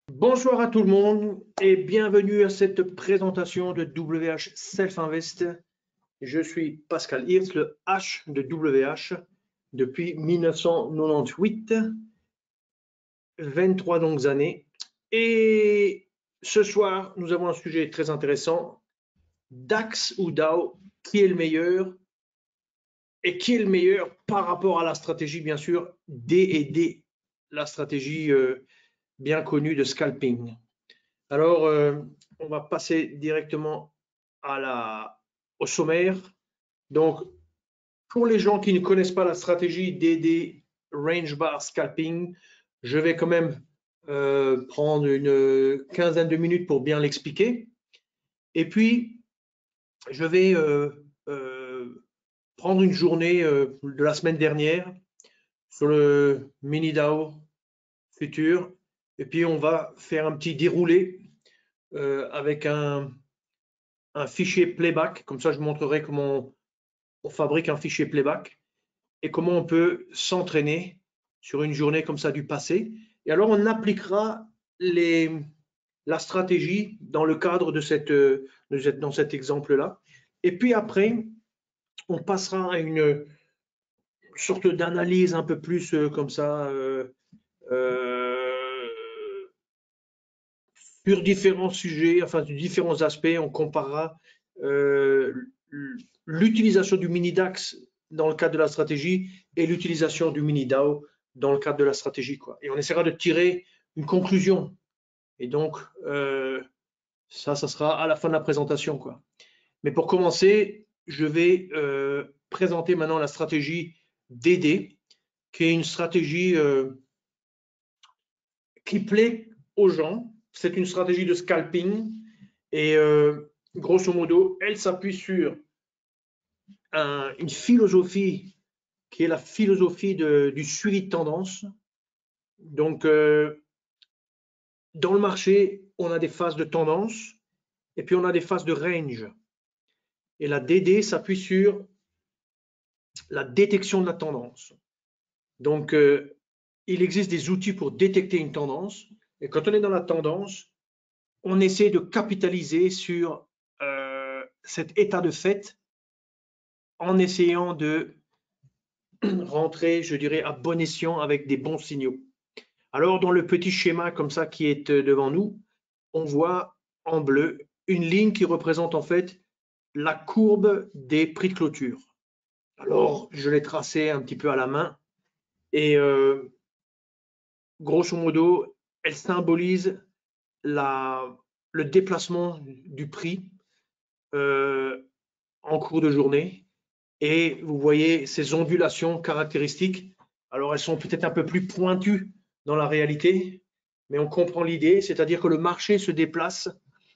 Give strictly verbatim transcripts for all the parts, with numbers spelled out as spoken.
Bonsoir à tout le monde et bienvenue à cette présentation de W H Self Invest. Je suis Pascal Hirst, le H de W H depuis mille neuf cent quatre-vingt-dix-huit, vingt-trois longues années. Et ce soir, nous avons un sujet très intéressant. DAX ou DAO, qui est le meilleur? Et qui est le meilleur par rapport à la stratégie, bien sûr, D et D, la stratégie euh, bien connue de scalping. Alors, euh, on va passer directement à la, au sommaire. Donc, pour les gens qui ne connaissent pas la stratégie D D Range Bar Scalping, je vais quand même euh, prendre une quinzaine de minutes pour bien l'expliquer. Et puis, je vais euh, euh, prendre une journée euh, de la semaine dernière sur le mini DAO futur. Et puis, on va faire un petit déroulé euh, avec un, un fichier playback. Comme ça, je montrerai comment on, on fabrique un fichier playback et comment on peut s'entraîner sur une journée comme ça du passé. Et alors, on appliquera les, la stratégie dans le cadre de cette, de cette, dans cet exemple-là. Et puis après, on passera à une sorte d'analyse un peu plus euh, comme ça euh, euh, sur différents sujets, enfin sur différents aspects. On comparera euh, l'utilisation du mini DAX dans le cadre de la stratégie et l'utilisation du mini DAO dans le cadre de la stratégie, quoi. Et on essaiera de tirer une conclusion. Et donc, euh, ça, ça sera à la fin de la présentation, quoi. Mais pour commencer, je vais euh, présenter maintenant la stratégie D D, qui est une stratégie euh, qui plaît aux gens. C'est une stratégie de scalping et euh, grosso modo, elle s'appuie sur un, une philosophie qui est la philosophie de, du suivi de tendance. Donc, euh, dans le marché, on a des phases de tendance et puis on a des phases de range. Et la D D s'appuie sur la détection de la tendance. Donc, euh, il existe des outils pour détecter une tendance. Et quand on est dans la tendance, on essaie de capitaliser sur euh, cet état de fait en essayant de rentrer, je dirais, à bon escient avec des bons signaux. Alors, dans le petit schéma comme ça qui est devant nous, on voit en bleu une ligne qui représente en fait la courbe des prix de clôture. Alors, je l'ai tracée un petit peu à la main et euh, grosso modo, elle symbolise la, le déplacement du prix euh, en cours de journée. Et vous voyez ces ondulations caractéristiques. Alors, elles sont peut-être un peu plus pointues dans la réalité, mais on comprend l'idée, c'est-à-dire que le marché se déplace.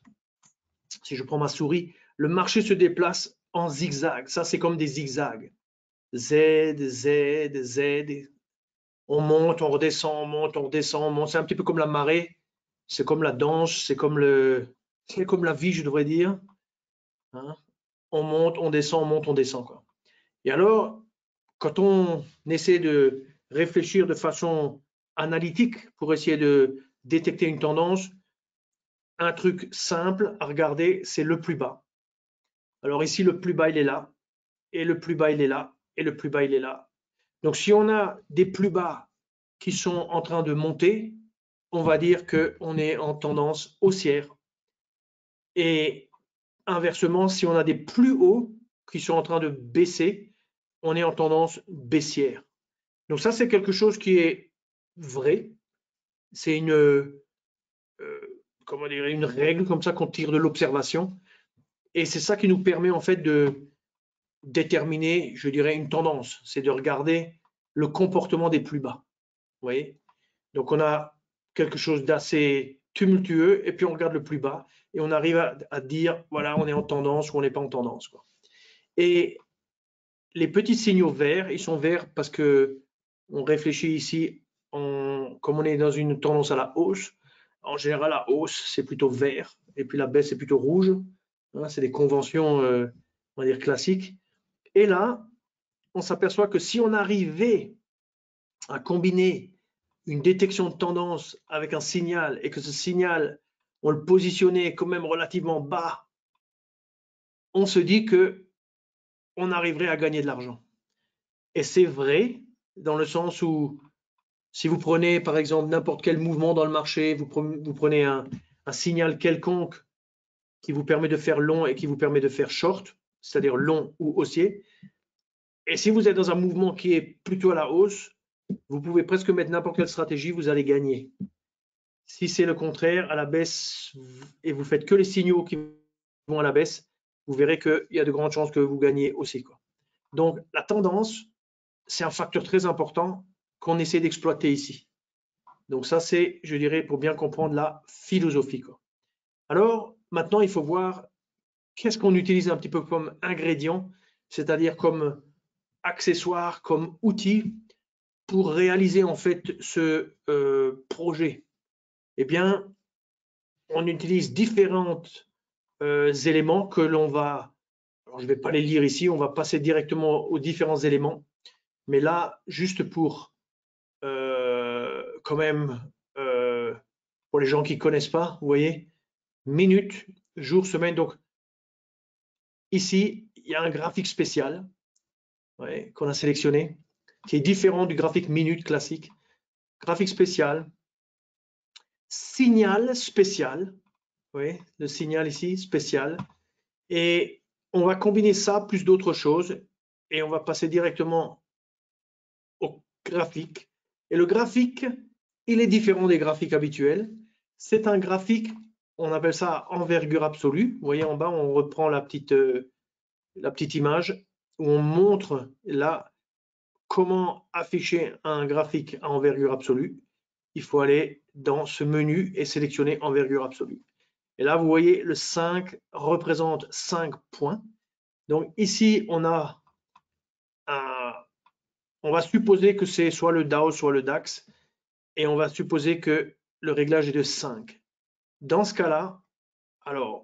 Si je prends ma souris, le marché se déplace en zigzag. Ça, c'est comme des zigzags. Z, Z, Z. On monte, on redescend, on monte, on redescend, on monte. C'est un petit peu comme la marée. C'est comme la danse, c'est comme le, c'est comme la vie, je devrais dire. Hein, on monte, on descend, on monte, on descend, quoi. Et alors, quand on essaie de réfléchir de façon analytique pour essayer de détecter une tendance, un truc simple à regarder, c'est le plus bas. Alors ici, le plus bas, il est là, et le plus bas, il est là, et le plus bas, il est là. Donc si on a des plus bas qui sont en train de monter, on va dire qu'on est en tendance haussière. Et inversement, si on a des plus hauts qui sont en train de baisser, on est en tendance baissière. Donc ça, c'est quelque chose qui est vrai. C'est une, euh, comment dire, une règle comme ça qu'on tire de l'observation. Et c'est ça qui nous permet en fait de déterminer, je dirais, une tendance. C'est de regarder le comportement des plus bas. Vous voyez? Donc on a quelque chose d'assez tumultueux et puis on regarde le plus bas et on arrive à, à dire, voilà, on est en tendance ou on n'est pas en tendance, quoi. Et les petits signaux verts, ils sont verts parce que on réfléchit ici, en, comme on est dans une tendance à la hausse, en général, la hausse, c'est plutôt vert, et puis la baisse, c'est plutôt rouge. Hein, c'est des conventions, euh, on va dire, classiques. Et là, on s'aperçoit que si on arrivait à combiner une détection de tendance avec un signal et que ce signal, on le positionnait quand même relativement bas, on se dit que on arriverait à gagner de l'argent. Et c'est vrai dans le sens où si vous prenez par exemple n'importe quel mouvement dans le marché, vous prenez, vous prenez un, un signal quelconque qui vous permet de faire long et qui vous permet de faire short, c'est-à-dire long ou haussier. Et si vous êtes dans un mouvement qui est plutôt à la hausse, vous pouvez presque mettre n'importe quelle stratégie, vous allez gagner. Si c'est le contraire, à la baisse, et vous faites que les signaux qui vont à la baisse, vous verrez qu'il y a de grandes chances que vous gagnez aussi, quoi. Donc, la tendance, c'est un facteur très important qu'on essaie d'exploiter ici. Donc ça, c'est, je dirais, pour bien comprendre la philosophie, quoi. Alors, maintenant, il faut voir qu'est-ce qu'on utilise un petit peu comme ingrédient, c'est-à-dire comme accessoire, comme outil pour réaliser en fait ce euh, projet. Eh bien, on utilise différents euh, éléments que l'on va, alors je ne vais pas les lire ici, on va passer directement aux différents éléments, mais là, juste pour euh, quand même, euh, pour les gens qui ne connaissent pas, vous voyez, minute, jour, semaine, donc ici, il y a un graphique spécial ouais, qu'on a sélectionné, qui est différent du graphique minute classique. Graphique spécial, signal spécial, oui, le signal ici, spécial. Et on va combiner ça plus d'autres choses et on va passer directement au graphique. Et le graphique, il est différent des graphiques habituels. C'est un graphique, on appelle ça envergure absolue. Vous voyez en bas, on reprend la petite, euh, la petite image où on montre là comment afficher un graphique à envergure absolue. Il faut aller dans ce menu et sélectionner envergure absolue. Et là, vous voyez, le cinq représente cinq points. Donc ici, on a un, on va supposer que c'est soit le Dow, soit le DAX, et on va supposer que le réglage est de cinq. Dans ce cas-là, alors,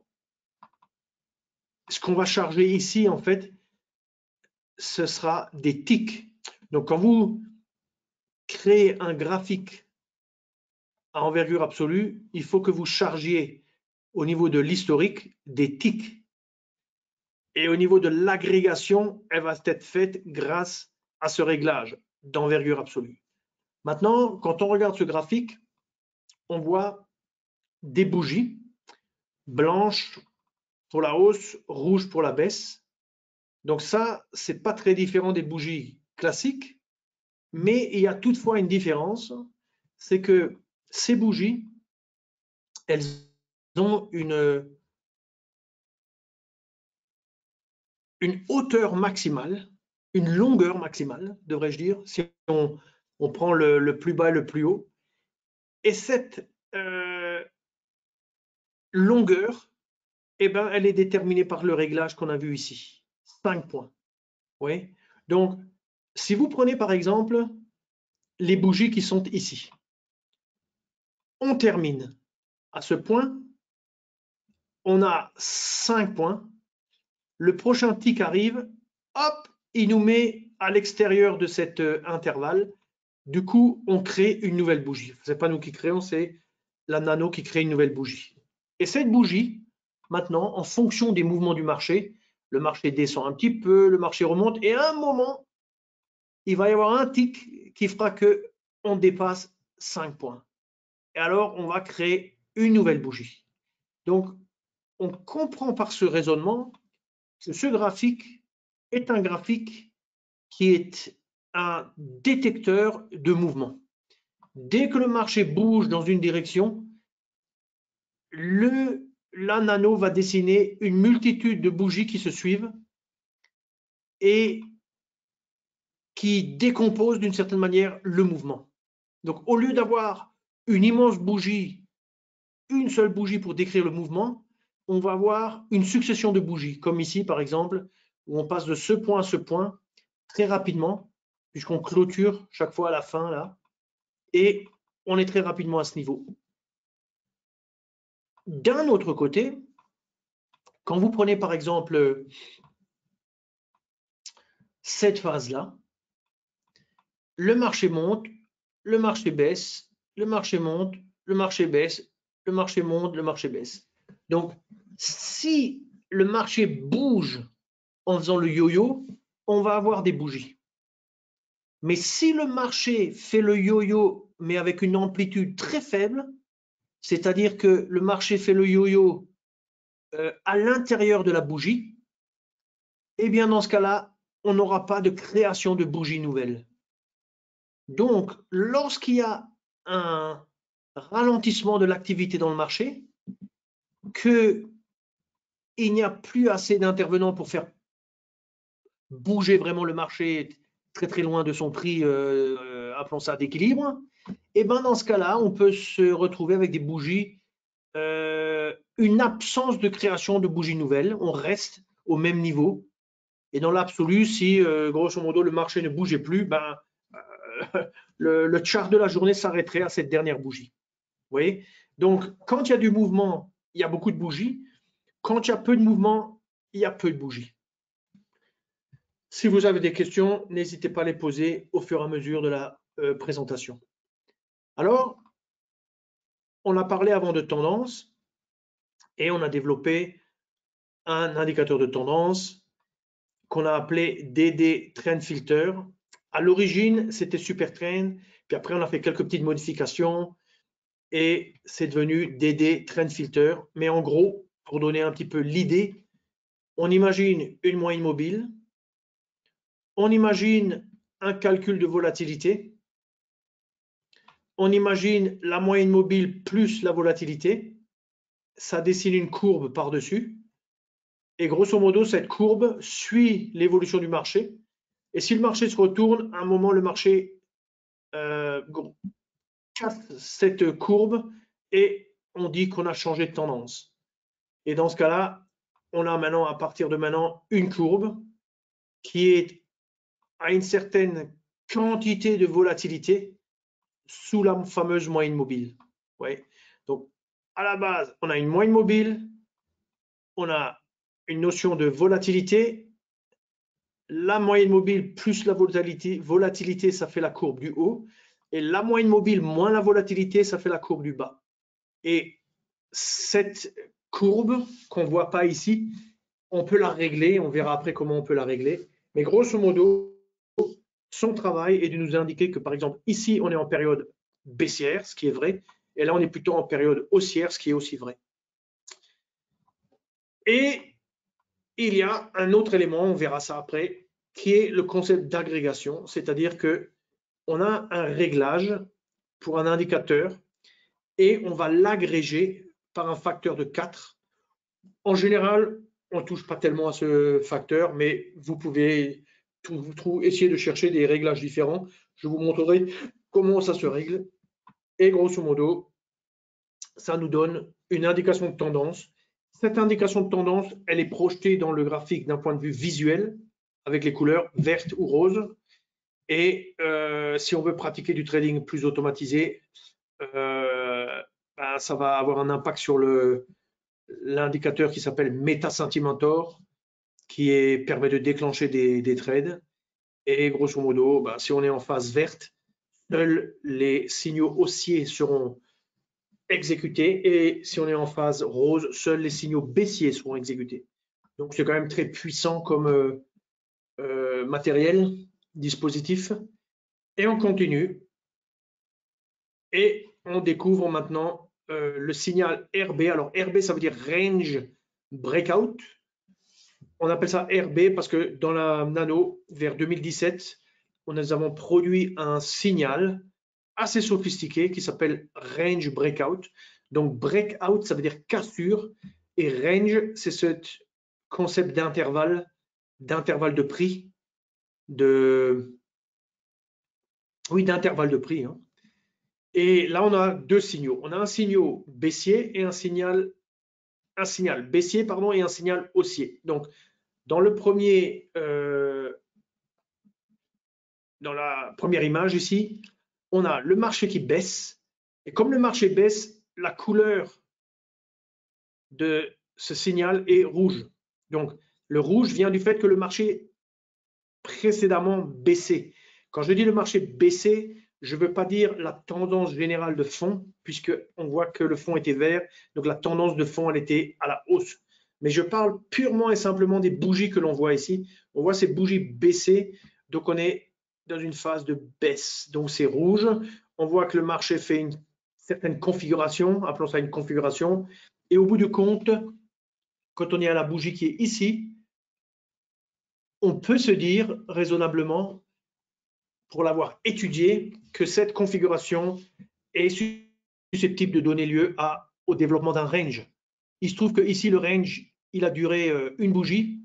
ce qu'on va charger ici, en fait, ce sera des ticks. Donc quand vous créez un graphique à envergure absolue, il faut que vous chargiez au niveau de l'historique des ticks. Et au niveau de l'agrégation, elle va être faite grâce à ce réglage d'envergure absolue. Maintenant, quand on regarde ce graphique, on voit des bougies blanches pour la hausse, rouge pour la baisse. Donc ça, c'est pas très différent des bougies classiques, mais il y a toutefois une différence, c'est que ces bougies, elles ont une, une hauteur maximale, une longueur maximale, devrais-je dire, si on, on prend le, le plus bas et le plus haut. Et cette euh, longueur, eh ben, elle est déterminée par le réglage qu'on a vu ici. cinq points. Oui. Donc, si vous prenez par exemple les bougies qui sont ici, on termine à ce point, on a cinq points. Le prochain tic arrive, hop, il nous met à l'extérieur de cet euh, intervalle. Du coup, on crée une nouvelle bougie. Ce n'est pas nous qui créons, c'est la nano qui crée une nouvelle bougie. Et cette bougie, maintenant, en fonction des mouvements du marché, le marché descend un petit peu, le marché remonte, et à un moment, il va y avoir un tic qui fera qu'on dépasse cinq points. Et alors, on va créer une nouvelle bougie. Donc, on comprend par ce raisonnement que ce graphique est un graphique qui est un détecteur de mouvement. Dès que le marché bouge dans une direction, le, la nano va dessiner une multitude de bougies qui se suivent et qui décomposent d'une certaine manière le mouvement. Donc, au lieu d'avoir une immense bougie, une seule bougie pour décrire le mouvement, on va avoir une succession de bougies, comme ici par exemple, où on passe de ce point à ce point très rapidement, puisqu'on clôture chaque fois à la fin là, et on est très rapidement à ce niveau. D'un autre côté, quand vous prenez par exemple cette phase-là, le marché monte, le marché baisse, le marché monte, le marché baisse, le marché monte, le marché baisse. Donc, si le marché bouge en faisant le yo-yo, on va avoir des bougies. Mais si le marché fait le yo-yo, mais avec une amplitude très faible, c'est-à-dire que le marché fait le yo-yo euh, à l'intérieur de la bougie, eh bien dans ce cas-là, on n'aura pas de création de bougies nouvelles. Donc, lorsqu'il y a un ralentissement de l'activité dans le marché, qu'il n'y a plus assez d'intervenants pour faire bouger vraiment le marché très très loin de son prix, euh, appelons ça d'équilibre, et ben dans ce cas-là, on peut se retrouver avec des bougies, euh, une absence de création de bougies nouvelles, on reste au même niveau. Et dans l'absolu, si euh, grosso modo le marché ne bougeait plus, ben, euh, le, le chart de la journée s'arrêterait à cette dernière bougie. Vous voyez? Donc, quand il y a du mouvement, il y a beaucoup de bougies. Quand il y a peu de mouvement, il y a peu de bougies. Si vous avez des questions, n'hésitez pas à les poser au fur et à mesure de la euh, présentation. Alors, on a parlé avant de tendance et on a développé un indicateur de tendance qu'on a appelé D D Trend Filter. À l'origine, c'était Super Trend, puis après on a fait quelques petites modifications et c'est devenu D D Trend Filter. Mais en gros, pour donner un petit peu l'idée, on imagine une moyenne mobile, on imagine un calcul de volatilité, on imagine la moyenne mobile plus la volatilité, ça dessine une courbe par-dessus, et grosso modo, cette courbe suit l'évolution du marché, et si le marché se retourne, à un moment, le marché euh, casse cette courbe, et on dit qu'on a changé de tendance. Et dans ce cas-là, on a maintenant, à partir de maintenant, une courbe qui est à une certaine quantité de volatilité sous la fameuse moyenne mobile. Ouais. Donc, à la base, on a une moyenne mobile, on a une notion de volatilité. La moyenne mobile plus la volatilité, volatilité, ça fait la courbe du haut. Et la moyenne mobile moins la volatilité, ça fait la courbe du bas. Et cette courbe qu'on ne voit pas ici, on peut la régler. On verra après comment on peut la régler. Mais grosso modo, son travail est de nous indiquer que, par exemple, ici, on est en période baissière, ce qui est vrai, et là, on est plutôt en période haussière, ce qui est aussi vrai. Et il y a un autre élément, on verra ça après, qui est le concept d'agrégation, c'est-à-dire que on a un réglage pour un indicateur et on va l'agréger par un facteur de quatre. En général, on ne touche pas tellement à ce facteur, mais vous pouvez tout, tout, essayer de chercher des réglages différents. Je vous montrerai comment ça se règle. Et grosso modo, ça nous donne une indication de tendance. Cette indication de tendance, elle est projetée dans le graphique d'un point de vue visuel, avec les couleurs vertes ou roses. Et euh, si on veut pratiquer du trading plus automatisé, euh, ben, ça va avoir un impact sur l'indicateur qui s'appelle Meta-Sentimentor, qui est, permet de déclencher des, des trades. Et grosso modo, ben, si on est en phase verte, seuls les signaux haussiers seront exécutés, et si on est en phase rose, seuls les signaux baissiers seront exécutés. Donc c'est quand même très puissant comme euh, euh, matériel, dispositif. Et on continue. Et on découvre maintenant euh, le signal R B. Alors R B, ça veut dire Range Breakout. On appelle ça R B parce que dans la nano, vers deux mille dix-sept, nous avons produit un signal assez sophistiqué qui s'appelle Range Breakout. Donc Breakout, ça veut dire cassure, et Range, c'est ce concept d'intervalle, d'intervalle de prix, de oui, d'intervalle de prix. Hein. Et là, on a deux signaux. On a un signal baissier et un signal, un signal baissier pardon, et un signal haussier. Donc, dans le premier, euh, dans la première image ici, on a le marché qui baisse. Et comme le marché baisse, la couleur de ce signal est rouge. Donc, le rouge vient du fait que le marché précédemment baissait. Quand je dis le marché baissait, je ne veux pas dire la tendance générale de fond, puisqu'on voit que le fond était vert, donc la tendance de fond, elle était à la hausse. Mais je parle purement et simplement des bougies que l'on voit ici. On voit ces bougies baisser, donc on est dans une phase de baisse. Donc c'est rouge. On voit que le marché fait une certaine configuration, appelons ça une configuration. Et au bout du compte, quand on est à la bougie qui est ici, on peut se dire raisonnablement, pour l'avoir étudié, que cette configuration est susceptible de donner lieu à, au développement d'un range. Il se trouve que ici le range, il a duré une bougie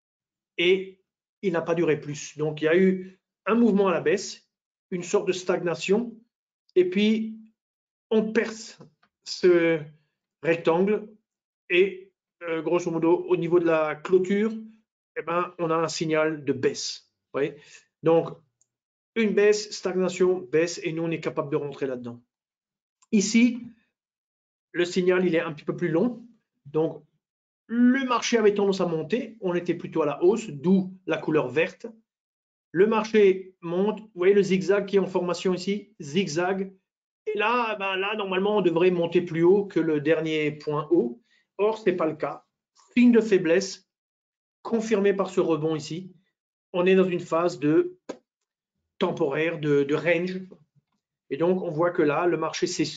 et il n'a pas duré plus. Donc il y a eu un mouvement à la baisse, une sorte de stagnation, et puis on perce ce rectangle et euh, grosso modo au niveau de la clôture, eh ben, on a un signal de baisse. Vous voyez, donc une baisse, stagnation, baisse, et nous on est capable de rentrer là-dedans. Ici, le signal il est un petit peu plus long, donc le marché avait tendance à monter, on était plutôt à la hausse, d'où la couleur verte. Le marché monte, vous voyez le zigzag qui est en formation ici, zigzag. Et là, ben là, normalement, on devrait monter plus haut que le dernier point haut. Or, ce n'est pas le cas. Signe de faiblesse, confirmé par ce rebond ici. On est dans une phase de temporaire, de, de range. Et donc, on voit que là, le marché ça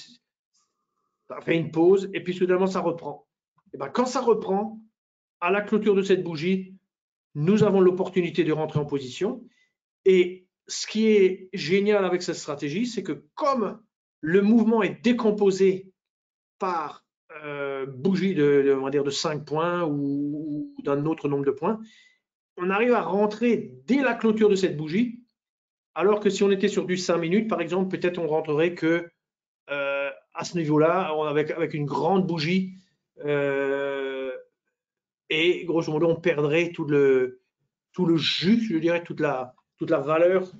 fait une pause et puis soudainement, ça reprend. Et ben, quand ça reprend, à la clôture de cette bougie, nous avons l'opportunité de rentrer en position. Et ce qui est génial avec cette stratégie, c'est que comme le mouvement est décomposé par euh, bougie de, de, on va dire de cinq points ou, ou d'un autre nombre de points, on arrive à rentrer dès la clôture de cette bougie, alors que si on était sur du cinq minutes, par exemple, peut-être on rentrerait que euh, à ce niveau-là, avec, avec une grande bougie, euh, et grosso modo, on perdrait tout le, tout le jus, je dirais, toute la, toute la valeur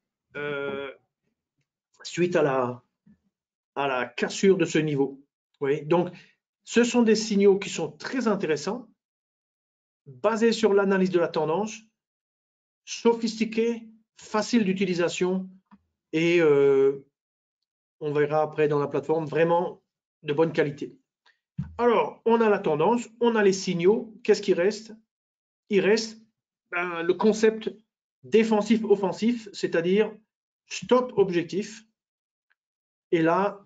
euh, suite à la, à la cassure de ce niveau. Oui, donc, ce sont des signaux qui sont très intéressants, basés sur l'analyse de la tendance, sophistiqués, faciles d'utilisation et euh, on verra après dans la plateforme, vraiment de bonne qualité. Alors, on a la tendance, on a les signaux. Qu'est-ce qui reste? Il reste ben, le concept défensif-offensif, c'est-à-dire stop-objectif. Et là,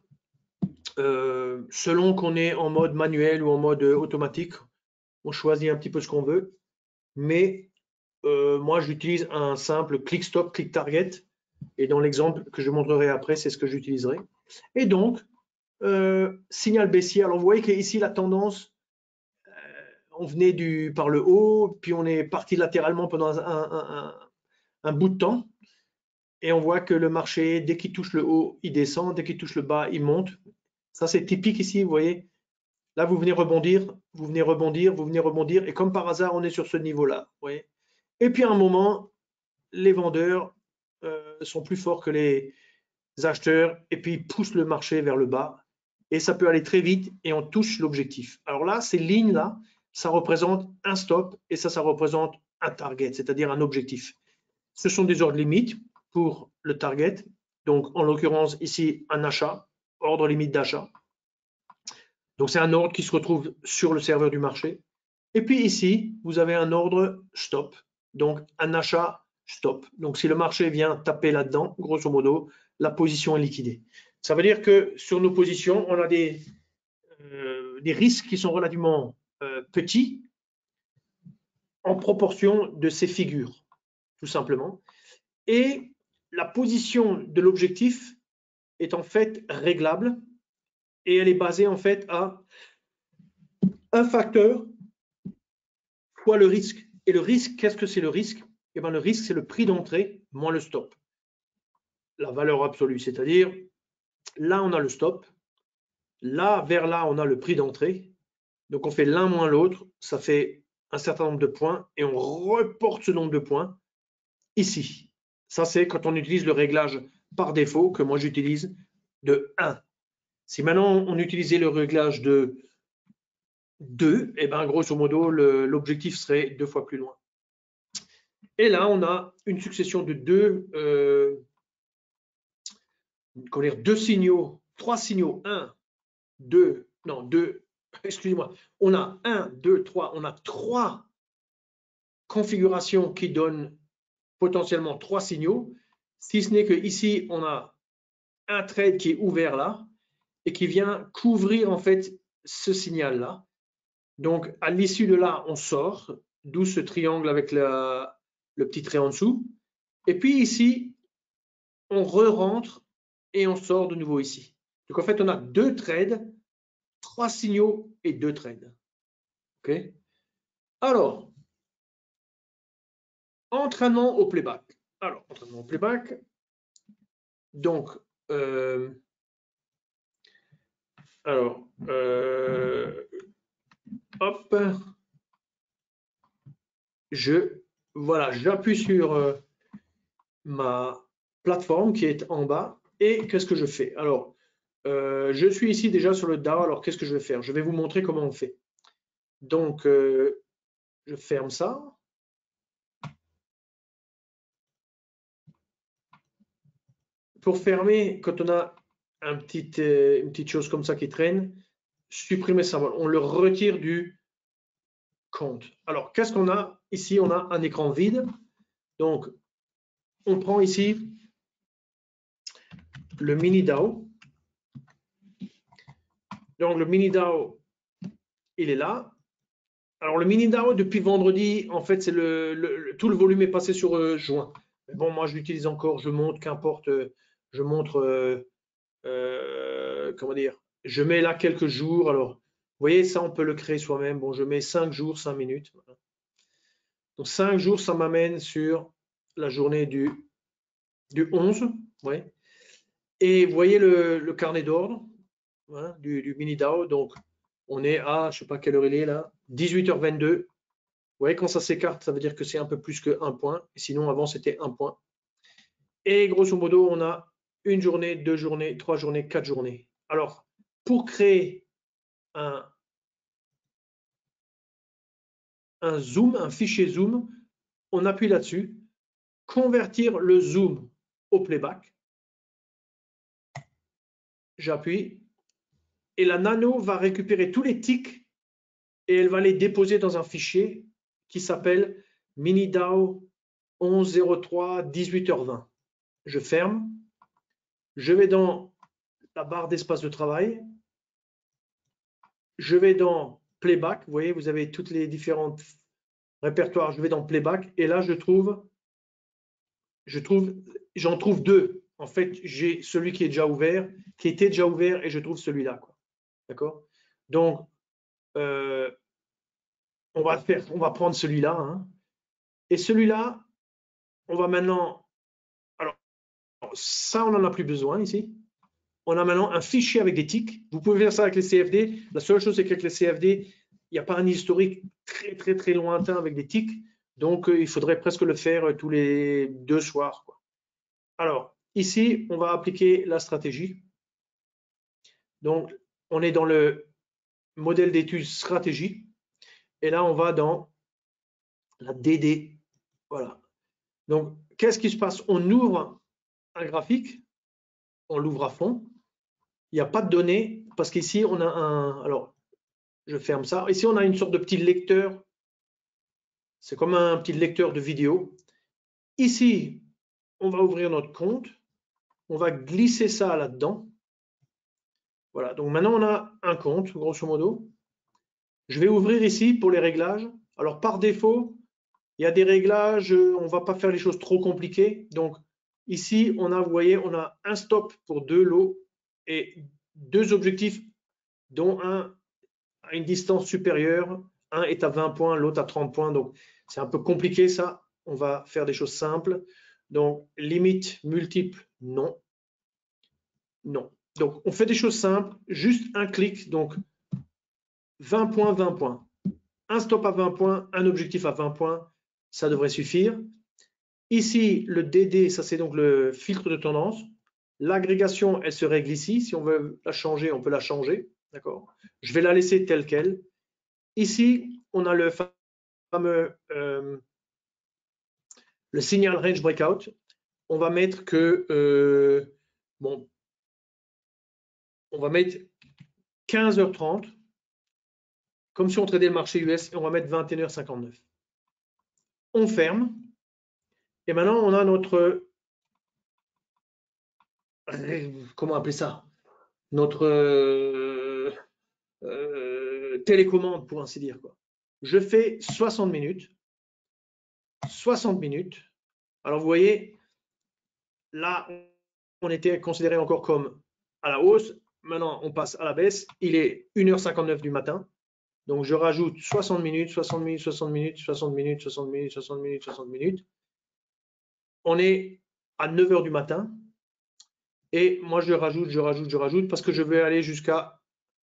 euh, selon qu'on est en mode manuel ou en mode automatique, on choisit un petit peu ce qu'on veut. Mais euh, moi, j'utilise un simple click-stop, click-target. Et dans l'exemple que je montrerai après, c'est ce que j'utiliserai. Et donc, euh, signal baissier. Alors, vous voyez qu'ici, la tendance, euh, on venait du, par le haut, puis on est parti latéralement pendant un, un, un, un bout de temps. Et on voit que le marché, dès qu'il touche le haut, il descend. Dès qu'il touche le bas, il monte. Ça, c'est typique ici, vous voyez. Là, vous venez rebondir, vous venez rebondir, vous venez rebondir. Et comme par hasard, on est sur ce niveau-là. Vous voyez. Et puis, à un moment, les vendeurs euh, sont plus forts que les acheteurs et puis ils poussent le marché vers le bas. Et ça peut aller très vite et on touche l'objectif. Alors là, ces lignes-là, ça représente un stop et ça, ça représente un target, c'est-à-dire un objectif. Ce sont des ordres limites pour le target. Donc, en l'occurrence, ici, un achat, ordre limite d'achat. Donc, c'est un ordre qui se retrouve sur le serveur du marché. Et puis ici, vous avez un ordre stop, donc un achat stop. Donc, si le marché vient taper là-dedans, grosso modo, la position est liquidée. Ça veut dire que sur nos positions, on a des, euh, des risques qui sont relativement euh, petits en proportion de ces figures, tout simplement. Et la position de l'objectif est en fait réglable et elle est basée en fait à un facteur fois le risque. Et le risque, qu'est-ce que c'est le risque? Eh bien, le risque, c'est le prix d'entrée moins le stop. La valeur absolue, c'est-à-dire, là, on a le stop. Là, vers là, on a le prix d'entrée. Donc, on fait l'un moins l'autre. Ça fait un certain nombre de points et on reporte ce nombre de points ici. Ça, c'est quand on utilise le réglage par défaut que moi, j'utilise de un. Si maintenant, on utilisait le réglage de deux, eh bien, grosso modo, l'objectif serait deux fois plus loin. Et là, on a une succession de deux, euh, comment dire, deux signaux, trois signaux, un, deux, non, deux, excusez-moi, on a un, deux, trois, on a trois configurations qui donnent potentiellement trois signaux, si ce n'est que ici, on a un trade qui est ouvert là et qui vient couvrir en fait ce signal-là. Donc, à l'issue de là, on sort, d'où ce triangle avec la, le petit trait en dessous. Et puis ici, on re-rentre et on sort de nouveau ici. Donc, en fait, on a deux trades, trois signaux et deux trades. OK? Alors, entraînement au playback. Alors, entraînement au playback. Donc, euh, alors, euh, hop, je, voilà, j'appuie sur euh, ma plateforme qui est en bas et qu'est-ce que je fais? Alors, euh, je suis ici déjà sur le D A O, alors qu'est-ce que je vais faire? Je vais vous montrer comment on fait. Donc, euh, je ferme ça. Pour fermer, quand on a un petit, euh, une petite chose comme ça qui traîne, supprimer ça, on le retire du compte. Alors, qu'est-ce qu'on a ici? On a un écran vide. Donc, on prend ici le mini D A O. Donc, le mini D A O, il est là. Alors, le mini D A O, depuis vendredi, en fait, c'est le, le, tout le volume est passé sur euh, juin. Mais bon, moi, je l'utilise encore, je montre, qu'importe, euh, je montre, euh, euh, comment dire, je mets là quelques jours. Alors, vous voyez, ça, on peut le créer soi-même. Bon, je mets cinq jours, cinq minutes. Voilà. Donc, cinq jours, ça m'amène sur la journée du, du onze. Ouais. Et vous voyez le, le carnet d'ordre hein, du, du mini D A O. Donc, on est à, je ne sais pas quelle heure il est là, dix-huit heures vingt-deux. Vous voyez, quand ça s'écarte, ça veut dire que c'est un peu plus qu'un point. Et sinon, avant, c'était un point. Et grosso modo, on a une journée, deux journées, trois journées, quatre journées. Alors, pour créer un, un zoom, un fichier zoom, on appuie là-dessus, convertir le zoom au playback. J'appuie et la nano va récupérer tous les tics et elle va les déposer dans un fichier qui s'appelle minidao onze zéro trois dix-huit heures vingt. Je ferme, je vais dans la barre d'espace de travail, je vais dans playback, vous voyez, vous avez toutes les différentes répertoires, je vais dans playback et là je trouve, je trouve, j'en trouve deux. En fait, j'ai celui qui est déjà ouvert, qui était déjà ouvert et je trouve celui-là. D'accord? Donc, euh, on va faire, on va prendre celui-là. Hein, et celui-là, on va maintenant. Alors, ça, on n'en a plus besoin ici. On a maintenant un fichier avec des tics. Vous pouvez faire ça avec les C F D. La seule chose, c'est qu'avec les C F D, il n'y a pas un historique très, très, très lointain avec des tics. Donc, euh, il faudrait presque le faire euh, tous les deux soirs. Quoi. Alors, ici, on va appliquer la stratégie. Donc, on est dans le modèle d'étude stratégie. Et là, on va dans la D D. Voilà. Donc, qu'est-ce qui se passe? On ouvre un graphique, on l'ouvre à fond. Il n'y a pas de données parce qu'ici, on a un. Alors, je ferme ça. Ici, on a une sorte de petit lecteur. C'est comme un petit lecteur de vidéo. Ici, on va ouvrir notre compte. On va glisser ça là-dedans. Voilà. Donc, maintenant, on a un compte, grosso modo. Je vais ouvrir ici pour les réglages. Alors, par défaut, il y a des réglages. On ne va pas faire les choses trop compliquées. Donc, ici, on a, vous voyez, on a un stop pour deux lots et deux objectifs, dont un à une distance supérieure. Un est à vingt points, l'autre à trente points. Donc, c'est un peu compliqué ça. On va faire des choses simples. Donc, limite multiple, non. Non. Donc, on fait des choses simples. Juste un clic. Donc, vingt points, vingt points. Un stop à vingt points, un objectif à vingt points. Ça devrait suffire. Ici, le D D, ça c'est donc le filtre de tendance. L'agrégation, elle se règle ici. Si on veut la changer, on peut la changer. D'accord. Je vais la laisser telle qu'elle. Ici, on a le fameux euh, le signal range breakout. On va mettre que, euh, bon, on va mettre quinze heures trente, comme si on tradait le marché U S, et on va mettre vingt et une heures cinquante-neuf. On ferme, et maintenant on a notre, comment appeler ça, notre euh, euh, télécommande, pour ainsi dire, quoi. Je fais soixante minutes, soixante minutes. Alors vous voyez, là, on était considéré encore comme à la hausse. Maintenant, on passe à la baisse. Il est une heure cinquante-neuf du matin. Donc, je rajoute soixante minutes, soixante minutes, soixante minutes, soixante minutes, soixante minutes, soixante minutes, soixante minutes. On est à neuf heures du matin. Et moi, je rajoute, je rajoute, je rajoute parce que je vais aller jusqu'à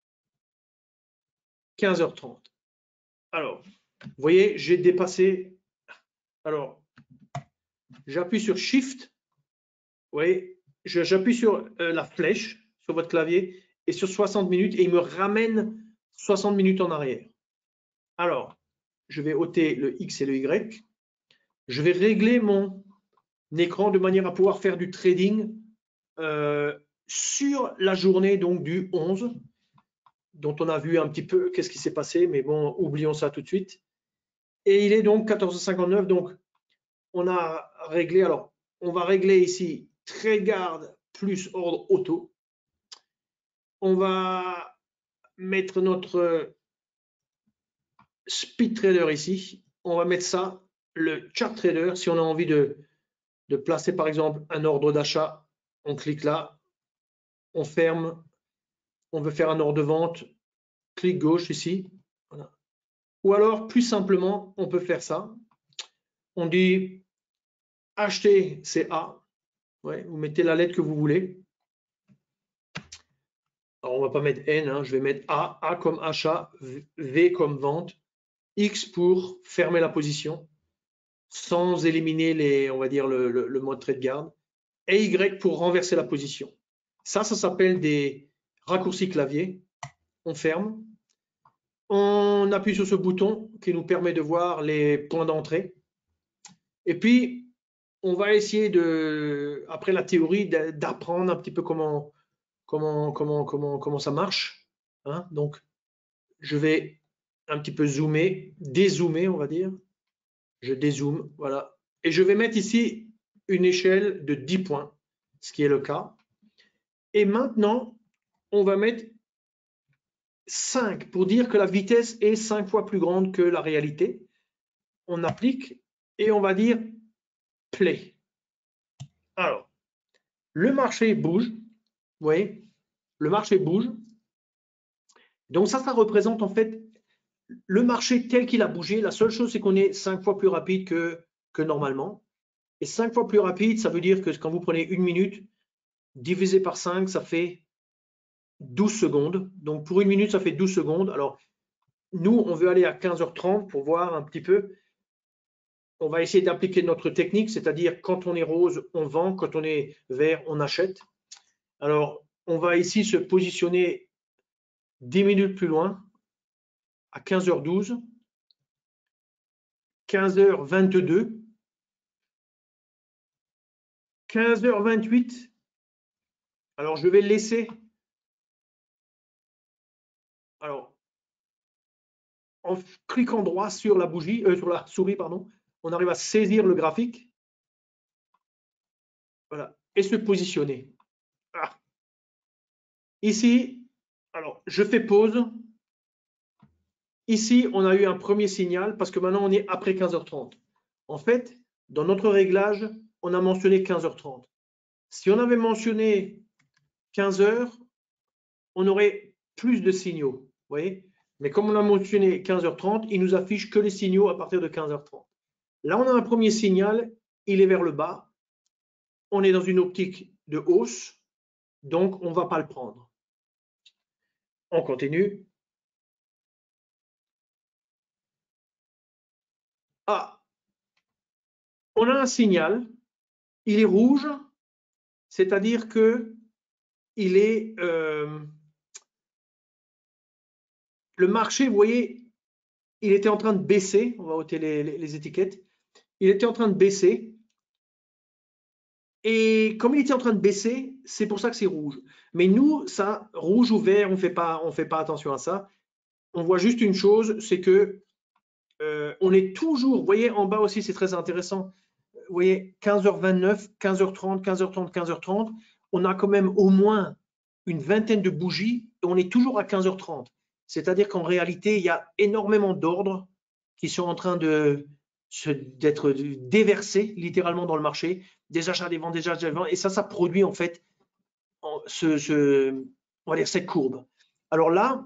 quinze heures trente. Alors, vous voyez, j'ai dépassé. Alors, j'appuie sur Shift. Vous voyez, j'appuie sur euh, la flèche sur votre clavier et sur soixante minutes et il me ramène soixante minutes en arrière. Alors, je vais ôter le X et le Y. Je vais régler mon écran de manière à pouvoir faire du trading euh, sur la journée donc du onze, dont on a vu un petit peu qu'est-ce qui s'est passé, mais bon, oublions ça tout de suite. Et il est donc quatorze heures cinquante-neuf, donc on a réglé, alors on va régler ici Trade plus ordre auto. On va mettre notre speed trader ici. On va mettre ça, le chart trader, si on a envie de, de placer par exemple un ordre d'achat, on clique là, on ferme, on veut faire un ordre de vente, clic gauche ici. Voilà. Ou alors, plus simplement, on peut faire ça. On dit acheter, c'est A. Ouais, vous mettez la lettre que vous voulez. Alors, on ne va pas mettre N, hein, je vais mettre A, A comme achat, V comme vente, X pour fermer la position, sans éliminer les, on va dire le, le, le mode trade guard, et Y pour renverser la position. Ça, ça s'appelle des raccourcis clavier. On ferme. On appuie sur ce bouton qui nous permet de voir les points d'entrée. Et puis, on va essayer de, après la théorie, d'apprendre un petit peu comment, comment, comment, comment, comment ça marche. Hein. Donc, je vais un petit peu zoomer, dézoomer, on va dire. Je dézoome, voilà. Et je vais mettre ici une échelle de dix points, ce qui est le cas. Et maintenant, on va mettre cinq pour dire que la vitesse est cinq fois plus grande que la réalité. On applique et on va dire play. Alors, le marché bouge, vous voyez, le marché bouge. Donc ça, ça représente en fait le marché tel qu'il a bougé. La seule chose, c'est qu'on est cinq fois plus rapide que, que normalement. Et cinq fois plus rapide, ça veut dire que quand vous prenez une minute, divisé par cinq, ça fait douze secondes. Donc pour une minute, ça fait douze secondes. Alors, nous, on veut aller à quinze heures trente pour voir un petit peu. On va essayer d'appliquer notre technique, c'est-à-dire quand on est rose, on vend, quand on est vert, on achète. Alors, on va ici se positionner dix minutes plus loin, à quinze heures douze, quinze heures vingt-deux, quinze heures vingt-huit. Alors, je vais laisser. Alors, en cliquant droit sur la bougie, euh, sur la souris, pardon, on arrive à saisir le graphique. Voilà, et se positionner. Ah. Ici, alors, je fais pause. Ici, on a eu un premier signal parce que maintenant, on est après quinze heures trente. En fait, dans notre réglage, on a mentionné quinze heures trente. Si on avait mentionné quinze heures, on aurait plus de signaux. Vous voyez? Mais comme on a mentionné quinze heures trente, il nous affiche que les signaux à partir de quinze heures trente. Là, on a un premier signal, il est vers le bas. On est dans une optique de hausse, donc on ne va pas le prendre. On continue. Ah, on a un signal, il est rouge, c'est-à-dire que il est euh, le marché, vous voyez, il était en train de baisser. On va ôter les, les, les étiquettes. Il était en train de baisser. Et comme il était en train de baisser, c'est pour ça que c'est rouge. Mais nous, ça, rouge ou vert, on ne fait pas, on fait pas attention à ça. On voit juste une chose, c'est que euh, on est toujours, vous voyez, en bas aussi, c'est très intéressant. Vous voyez, quinze heures vingt-neuf, quinze heures trente, quinze heures trente, quinze heures trente, on a quand même au moins une vingtaine de bougies et on est toujours à quinze heures trente. C'est-à-dire qu'en réalité, il y a énormément d'ordres qui sont en train de d'être déversés littéralement dans le marché, des achats, des ventes, des achats, des ventes, et ça, ça produit en fait ce, ce, on va dire cette courbe. Alors là,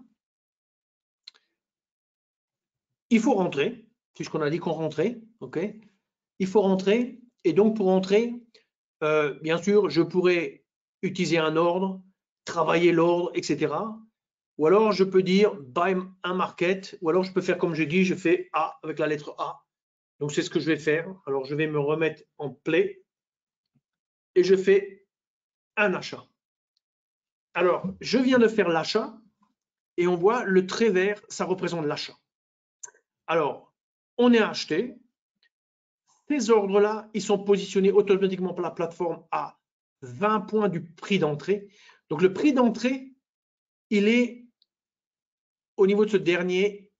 il faut rentrer, puisqu'on a dit qu'on rentrait, ok? Il faut rentrer, et donc pour rentrer, euh, bien sûr, je pourrais utiliser un ordre, travailler l'ordre, et cetera. Ou alors je peux dire buy un market, ou alors je peux faire comme je dis, je fais A avec la lettre A. Donc c'est ce que je vais faire. Alors je vais me remettre en play et je fais un achat. Alors je viens de faire l'achat et on voit le trait vert, ça représente l'achat. Alors on est acheté. Ces ordres-là, ils sont positionnés automatiquement par la plateforme à vingt points du prix d'entrée. Donc le prix d'entrée, il est au niveau de ce dernier.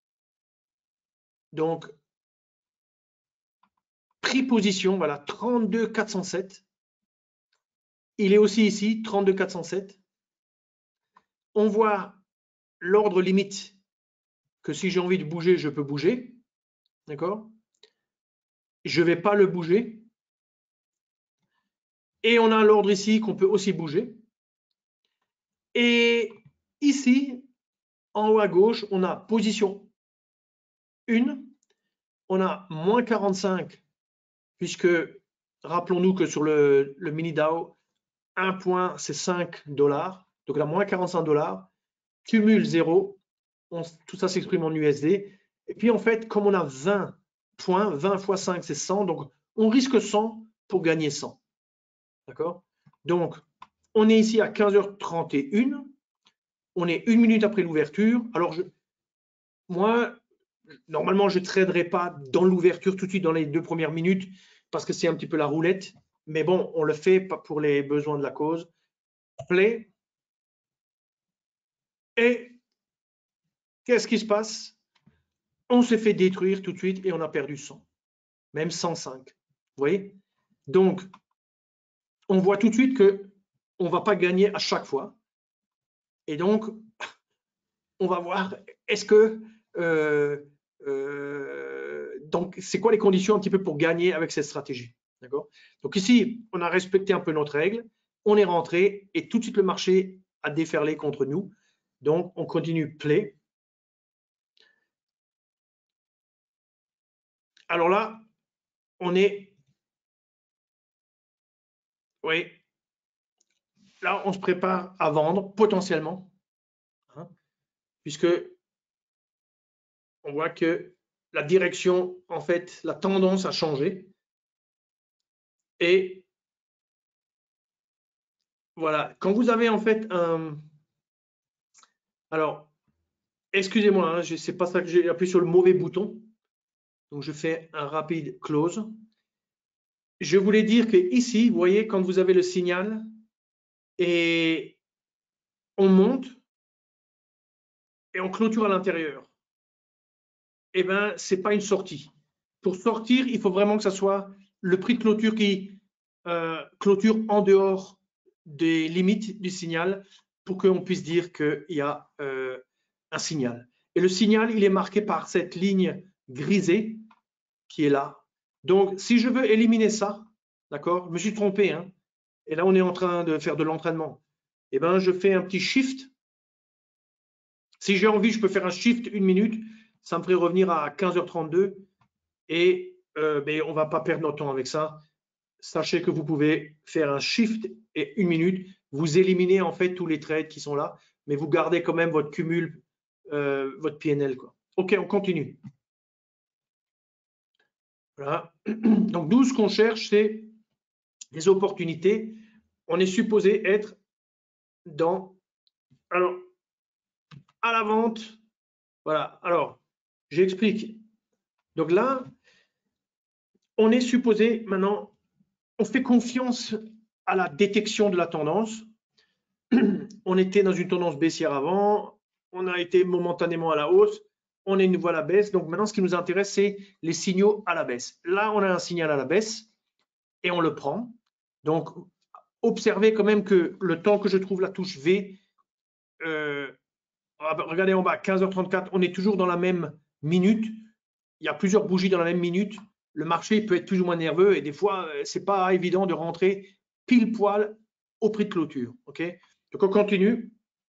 Donc prix position, voilà, trente-deux quatre cent sept. Il est aussi ici, trente-deux quatre cent sept. On voit l'ordre limite que si j'ai envie de bouger, je peux bouger. D'accord? Je ne vais pas le bouger. Et on a l'ordre ici qu'on peut aussi bouger. Et ici, en haut à gauche, on a position un. On a moins quarante-cinq, puisque rappelons-nous que sur le, le mini DAO, un point, c'est cinq dollars. Donc là, moins quarante-cinq dollars. Cumule zéro. On, tout ça s'exprime en U S D. Et puis en fait, comme on a vingt points, vingt fois cinq, c'est cent. Donc on risque cent pour gagner cent. D'accord? Donc, on est ici à quinze heures trente et une. On est une minute après l'ouverture. Alors, je, moi, normalement, je ne traderai pas dans l'ouverture tout de suite dans les deux premières minutes parce que c'est un petit peu la roulette. Mais bon, on le fait pour les besoins de la cause. Play. Et qu'est-ce qui se passe? On s'est fait détruire tout de suite et on a perdu cent. Même cent cinq. Vous voyez? Donc, on voit tout de suite qu'on ne va pas gagner à chaque fois. Et donc, on va voir, est-ce que... Euh, euh, donc, c'est quoi les conditions un petit peu pour gagner avec cette stratégie? D'accord? Donc ici, on a respecté un peu notre règle, on est rentré et tout de suite le marché a déferlé contre nous. Donc, on continue play. Alors là, on est... Oui. Là, on se prépare à vendre potentiellement. Hein, puisque on voit que la direction, en fait, la tendance a changé. Et voilà, quand vous avez en fait un... Alors, excusez-moi, hein, c'est pas ça que j'ai appuyé sur le mauvais bouton. Donc, je fais un rapide close. Je voulais dire que ici, vous voyez, quand vous avez le signal et on monte et on clôture à l'intérieur, eh bien, ce n'est pas une sortie. Pour sortir, il faut vraiment que ce soit le prix de clôture qui euh, clôture en dehors des limites du signal pour qu'on puisse dire qu'il y a euh, un signal. Et le signal, il est marqué par cette ligne grisée qui est là. Donc, si je veux éliminer ça, d'accord, je me suis trompé, hein, et là, on est en train de faire de l'entraînement. Eh bien, je fais un petit shift. Si j'ai envie, je peux faire un shift une minute. Ça me ferait revenir à quinze heures trente-deux. Et euh, mais on ne va pas perdre notre temps avec ça. Sachez que vous pouvez faire un shift et une minute. Vous éliminez en fait tous les trades qui sont là, mais vous gardez quand même votre cumul, euh, votre P N L, quoi. OK, on continue. Voilà. Donc, nous, ce qu'on cherche, c'est des opportunités. On est supposé être dans... Alors, à la vente, voilà. Alors, j'explique. Donc là, on est supposé maintenant, on fait confiance à la détection de la tendance. On était dans une tendance baissière avant, on a été momentanément à la hausse, on est une nouveau à la baisse. Donc maintenant, ce qui nous intéresse, c'est les signaux à la baisse. Là, on a un signal à la baisse et on le prend. Donc, observez quand même que le temps que je trouve la touche V, euh, regardez en bas, quinze heures trente-quatre, on est toujours dans la même minute. Il y a plusieurs bougies dans la même minute. Le marché peut être plus ou moins nerveux et des fois, ce n'est pas évident de rentrer pile poil au prix de clôture. Okay, donc, on continue.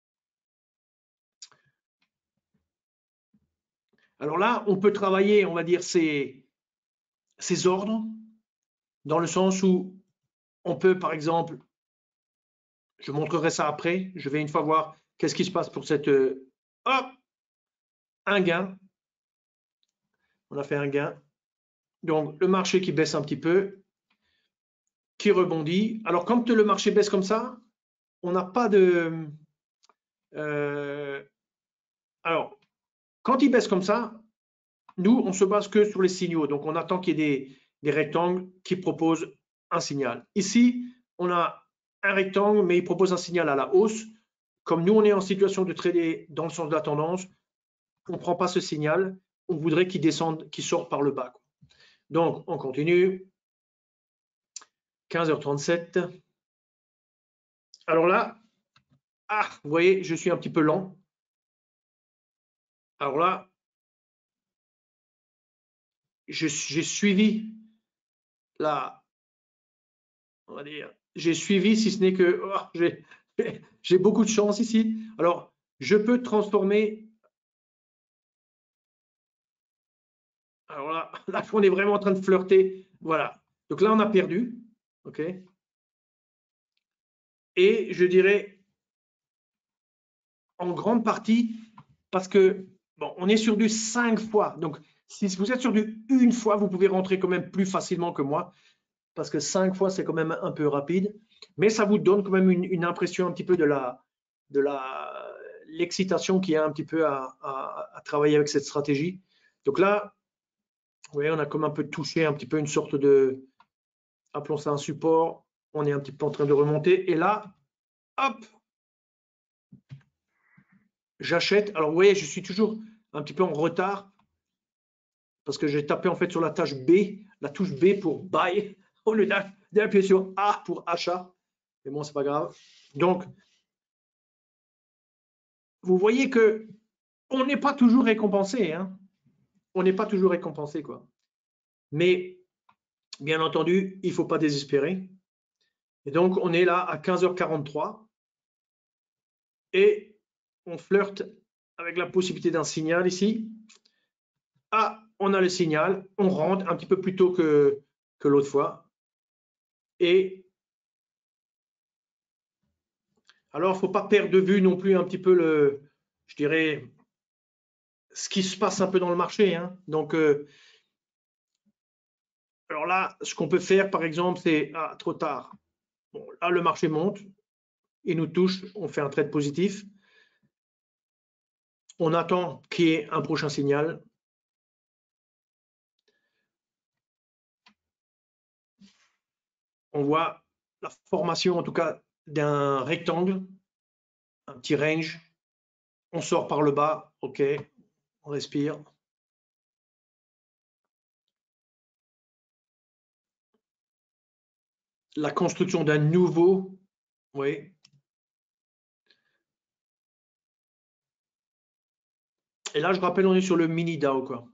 Alors là, on peut travailler, on va dire, ces, ces ordres dans le sens où on peut, par exemple, je montrerai ça après, je vais une fois voir qu'est-ce qui se passe pour cette... Euh, hop, un gain. On a fait un gain. Donc, le marché qui baisse un petit peu, qui rebondit. Alors, quand le marché baisse comme ça, on n'a pas de... Euh, alors, quand il baisse comme ça, nous, on se base que sur les signaux. Donc, on attend qu'il y ait des, des rectangles qui proposent un signal. Ici, on a un rectangle, mais il propose un signal à la hausse. Comme nous, on est en situation de trader dans le sens de la tendance, on ne prend pas ce signal. On voudrait qu'il descende, qu'il sorte par le bas. Donc, on continue. quinze heures trente-sept. Alors là, ah, vous voyez, je suis un petit peu lent. Alors là, j'ai suivi la, on va dire, j'ai suivi, si ce n'est que oh, j'ai beaucoup de chance ici. Alors, je peux transformer. Alors là, là, on est vraiment en train de flirter. Voilà. Donc là, on a perdu. OK. Et je dirais en grande partie parce que, bon, on est sur du cinq fois. Donc, si vous êtes sur du une fois, vous pouvez rentrer quand même plus facilement que moi. Parce que cinq fois, c'est quand même un peu rapide, mais ça vous donne quand même une, une impression un petit peu de la, de la, l'excitation qu'il y a un petit peu à, à, à travailler avec cette stratégie. Donc là, vous voyez, on a comme un peu touché un petit peu une sorte de, appelons ça un support, on est un petit peu en train de remonter, et là, hop, j'achète. Alors vous voyez, je suis toujours un petit peu en retard, parce que j'ai tapé en fait sur la tâche B, la touche B pour buy, au lieu d'appuyer sur A pour achat. Mais bon, c'est pas grave. Donc, vous voyez que on n'est pas toujours récompensé. Hein. On n'est pas toujours récompensé, quoi. Mais, bien entendu, il ne faut pas désespérer. Et donc, on est là à quinze heures quarante-trois et on flirte avec la possibilité d'un signal ici. Ah, on a le signal, on rentre un petit peu plus tôt que, que l'autre fois. Et alors, il ne faut pas perdre de vue non plus un petit peu le, je dirais, ce qui se passe un peu dans le marché. Hein. Donc, euh, alors là, ce qu'on peut faire, par exemple, c'est ah, trop tard. Bon, là, le marché monte, il nous touche, on fait un trade positif. On attend qu'il y ait un prochain signal. On voit la formation, en tout cas, d'un rectangle, un petit range. On sort par le bas, OK, on respire. La construction d'un nouveau, oui. Et là, je rappelle, on est sur le mini D A O, quoi.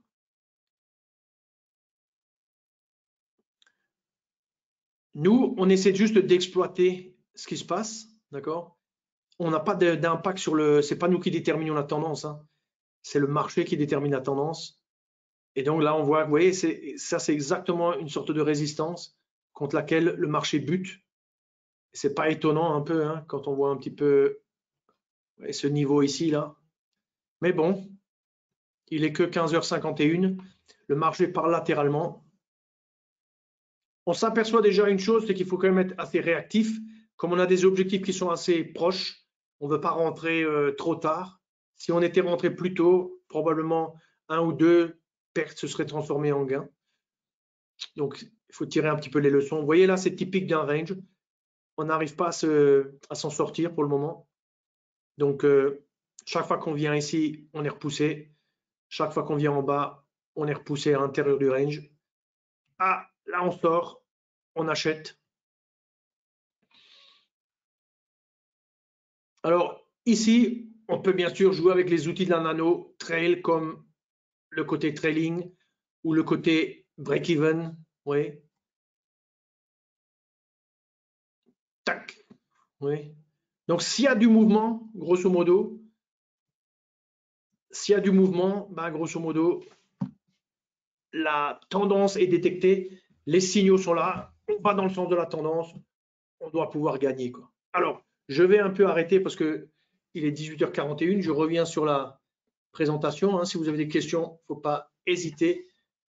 Nous, on essaie juste d'exploiter ce qui se passe, d'accord? On n'a pas d'impact sur le. C'est pas nous qui déterminons la tendance, hein. C'est le marché qui détermine la tendance. Et donc là, on voit, vous voyez, ça, c'est exactement une sorte de résistance contre laquelle le marché bute. C'est pas étonnant un peu hein, quand on voit un petit peu ouais, ce niveau ici là. Mais bon, il est que quinze heures cinquante et une. Le marché part latéralement. On s'aperçoit déjà une chose, c'est qu'il faut quand même être assez réactif. Comme on a des objectifs qui sont assez proches, on ne veut pas rentrer euh, trop tard. Si on était rentré plus tôt, probablement un ou deux pertes se seraient transformées en gains. Donc, il faut tirer un petit peu les leçons. Vous voyez là, c'est typique d'un range. On n'arrive pas à s'en sortir pour le moment. Donc, euh, chaque fois qu'on vient ici, on est repoussé. Chaque fois qu'on vient en bas, on est repoussé à l'intérieur du range. Ah, là, on sort, on achète. Alors, ici, on peut bien sûr jouer avec les outils de la nano, trail comme le côté trailing ou le côté break-even. Oui. Tac. Oui. Donc, s'il y a du mouvement, grosso modo, s'il y a du mouvement, ben, grosso modo, la tendance est détectée, les signaux sont là, on va dans le sens de la tendance, on doit pouvoir gagner, quoi. Alors, je vais un peu arrêter parce que il est dix-huit heures quarante et une, je reviens sur la présentation. Hein. Si vous avez des questions, il ne faut pas hésiter.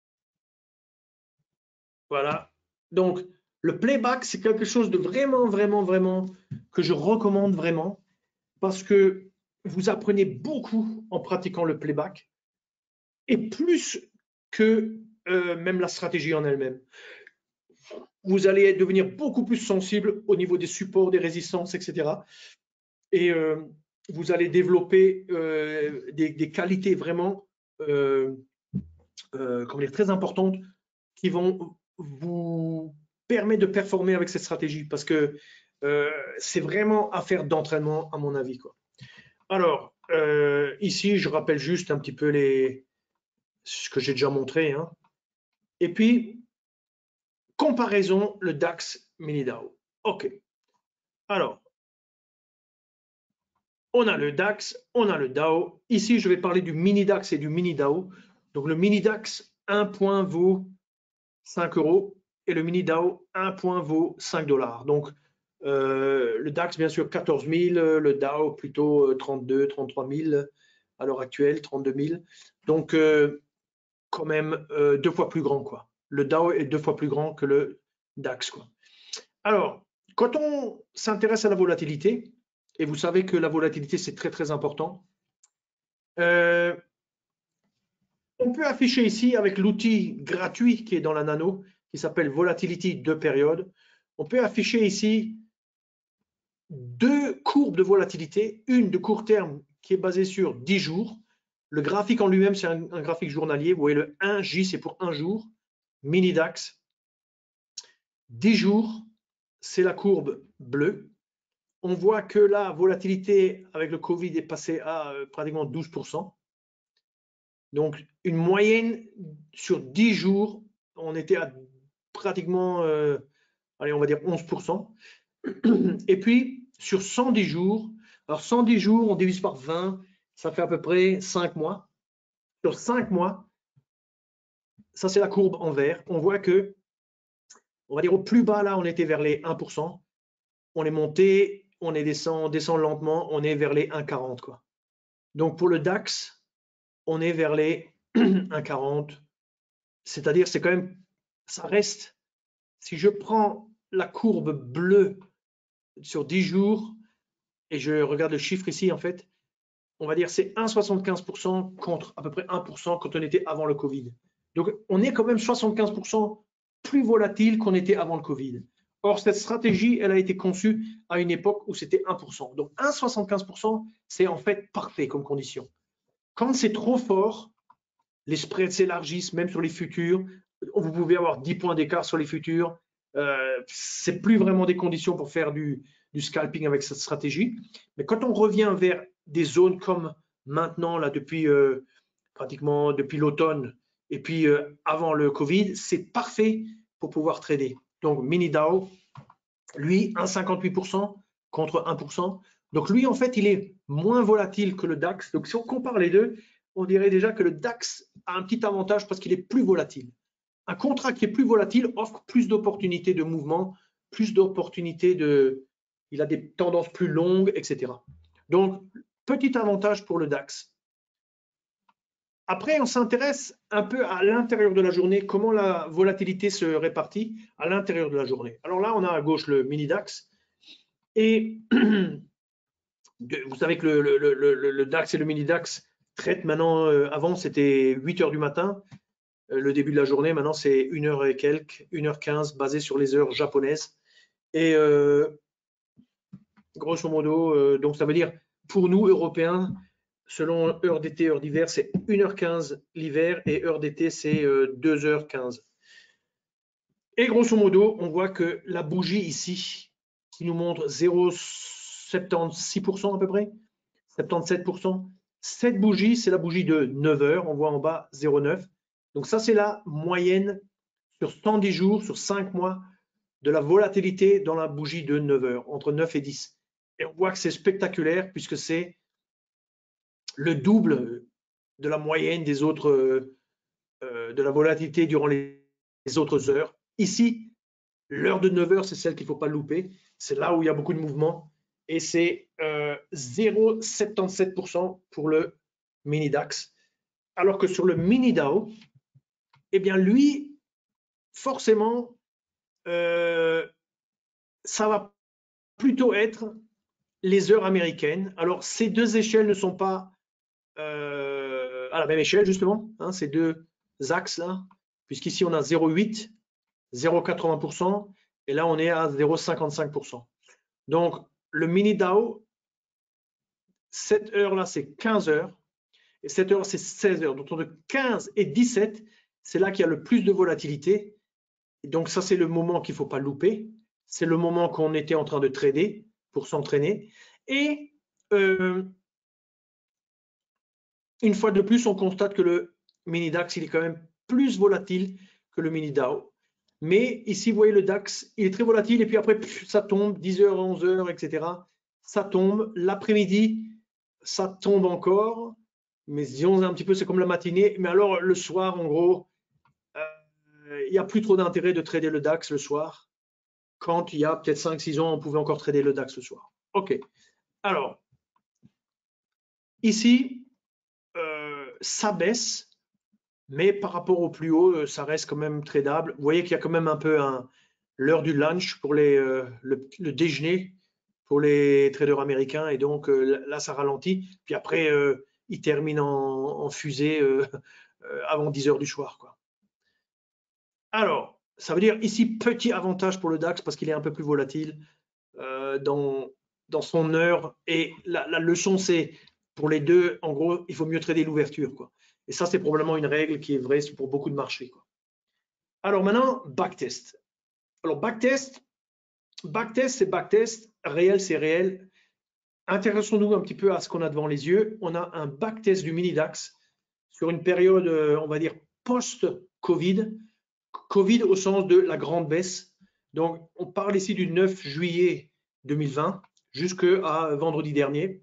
Voilà. Donc, le playback, c'est quelque chose de vraiment, vraiment, vraiment que je recommande vraiment parce que vous apprenez beaucoup en pratiquant le playback et plus que euh, même la stratégie en elle-même. Vous allez devenir beaucoup plus sensible au niveau des supports, des résistances, et cetera. Et euh, vous allez développer euh, des, des, qualités vraiment euh, euh, comment dire, très importantes qui vont vous permettre de performer avec cette stratégie parce que euh, c'est vraiment affaire d'entraînement à mon avis, quoi. Alors, euh, ici, je rappelle juste un petit peu les, ce que j'ai déjà montré. Hein. Et puis, comparaison, le DAX Mini Dow. OK. Alors, on a le DAX, on a le Dow. Ici, je vais parler du Mini DAX et du Mini Dow. Donc, le Mini DAX, un point vaut cinq euros et le Mini Dow, un point vaut cinq dollars. Donc, euh, le DAX, bien sûr, quatorze mille, le Dow plutôt trente-deux, trente-trois mille à l'heure actuelle, trente-deux mille. Donc, euh, quand même euh, deux fois plus grand, quoi. Le Dow est deux fois plus grand que le DAX, quoi. Alors, quand on s'intéresse à la volatilité, et vous savez que la volatilité, c'est très, très important, euh, on peut afficher ici avec l'outil gratuit qui est dans la nano, qui s'appelle Volatility de période. On peut afficher ici deux courbes de volatilité, une de court terme qui est basée sur dix jours. Le graphique en lui-même, c'est un, un graphique journalier. Vous voyez, le un J, c'est pour un jour. Mini DAX. dix jours, c'est la courbe bleue. On voit que la volatilité avec le Covid est passée à euh, pratiquement douze pour cent. Donc, une moyenne sur dix jours, on était à pratiquement, euh, allez, on va dire onze pour cent. Et puis, sur cent dix jours, alors cent dix jours, on divise par vingt, ça fait à peu près cinq mois. Sur cinq mois, ça c'est la courbe en vert, on voit que, on va dire au plus bas là, on était vers les un pour cent. On est monté, on est descend, on descend lentement, on est vers les un virgule quarante, quoi. Donc pour le DAX, on est vers les un virgule quarante. C'est-à-dire, c'est quand même, ça reste, si je prends la courbe bleue sur dix jours, et je regarde le chiffre ici, en fait, on va dire c'est un virgule soixante-quinze pour cent contre à peu près un pour cent quand on était avant le Covid. Donc, on est quand même soixante-quinze pour cent plus volatile qu'on était avant le Covid. Or, cette stratégie, elle a été conçue à une époque où c'était un pour cent. Donc, un virgule soixante-quinze pour cent, c'est en fait parfait comme condition. Quand c'est trop fort, les spreads s'élargissent, même sur les futurs. Vous pouvez avoir dix points d'écart sur les futurs. Euh, c'est plus vraiment des conditions pour faire du, du scalping avec cette stratégie. Mais quand on revient vers des zones comme maintenant, là, depuis euh, pratiquement depuis l'automne et puis euh, avant le Covid, c'est parfait pour pouvoir trader. Donc, Mini Dow, lui, un virgule cinquante-huit pour cent contre un pour cent. Donc, lui, en fait, il est moins volatile que le DAX. Donc, si on compare les deux, on dirait déjà que le DAX a un petit avantage parce qu'il est plus volatile. Un contrat qui est plus volatile offre plus d'opportunités de mouvement, plus d'opportunités de… Il a des tendances plus longues, et cetera. Donc, petit avantage pour le DAX. Après, on s'intéresse un peu à l'intérieur de la journée, comment la volatilité se répartit à l'intérieur de la journée. Alors là, on a à gauche le mini DAX. Et vous savez que le, le, le, le DAX et le mini DAX traitent maintenant, euh, avant c'était huit heures du matin. euh, le début de la journée. Maintenant, c'est une heure et quelques, une heure quinze, basé sur les heures japonaises. Et euh, grosso modo, euh, donc ça veut dire, pour nous, Européens, selon heure d'été, heure d'hiver, c'est une heure quinze l'hiver et heure d'été, c'est euh, deux heures quinze. Et grosso modo, on voit que la bougie ici, qui nous montre zéro virgule soixante-seize pour cent à peu près, soixante-dix-sept pour cent, cette bougie, c'est la bougie de neuf heures, on voit en bas zéro virgule neuf. Donc ça, c'est la moyenne sur cent dix jours, sur cinq mois, de la volatilité dans la bougie de neuf heures, entre neuf et dix. Et on voit que c'est spectaculaire puisque c'est le double de la moyenne des autres, euh, de la volatilité durant les, les autres heures. Ici, l'heure de neuf heures, c'est celle qu'il ne faut pas louper. C'est là où il y a beaucoup de mouvements. Et c'est euh, zéro virgule soixante-dix-sept pour cent pour le mini DAX. Alors que sur le mini Dow, eh bien lui, forcément, euh, ça va plutôt être les heures américaines. Alors, ces deux échelles ne sont pas euh, à la même échelle, justement, hein, ces deux axes-là, puisqu'ici, on a zéro virgule huit, zéro virgule quatre-vingts pour cent, et là, on est à zéro virgule cinquante-cinq pour cent. Donc, le mini Dow, cette heure-là, c'est quinze heures, et cette heure, c'est seize heures. Donc, entre quinze et dix-sept, c'est là qu'il y a le plus de volatilité. Et donc, ça, c'est le moment qu'il ne faut pas louper. C'est le moment qu'on était en train de trader pour s'entraîner. Et euh, une fois de plus, on constate que le mini DAX, il est quand même plus volatile que le mini Dow. Mais ici, vous voyez, le DAX, il est très volatile et puis après, ça tombe, dix heures, onze heures, et cetera. Ça tombe. L'après-midi, ça tombe encore. Mais disons un petit peu, c'est comme la matinée. Mais alors, le soir, en gros, euh, il n'y a plus trop d'intérêt de trader le DAX le soir. Quand il y a peut-être cinq six ans, on pouvait encore trader le DAX le soir. OK. Alors, ici, euh, ça baisse, mais par rapport au plus haut, ça reste quand même tradable. Vous voyez qu'il y a quand même un peu un, l'heure du lunch pour les, euh, le, le déjeuner pour les traders américains, et donc euh, là, ça ralentit. Puis après, euh, il termine en, en fusée euh, euh, avant dix heures du soir, quoi. Alors, ça veut dire ici, petit avantage pour le DAX parce qu'il est un peu plus volatile euh, dans, dans son heure. Et la, la leçon, c'est pour les deux, en gros, il faut mieux trader l'ouverture, quoi. Et ça, c'est probablement une règle qui est vraie pour beaucoup de marchés, quoi. Alors maintenant, backtest. Alors, backtest, backtest, c'est backtest, réel, c'est réel. Intéressons-nous un petit peu à ce qu'on a devant les yeux. On a un backtest du mini DAX sur une période, on va dire, post-Covid. Covid au sens de la grande baisse. Donc, on parle ici du neuf juillet deux mille vingt jusqu'à vendredi dernier.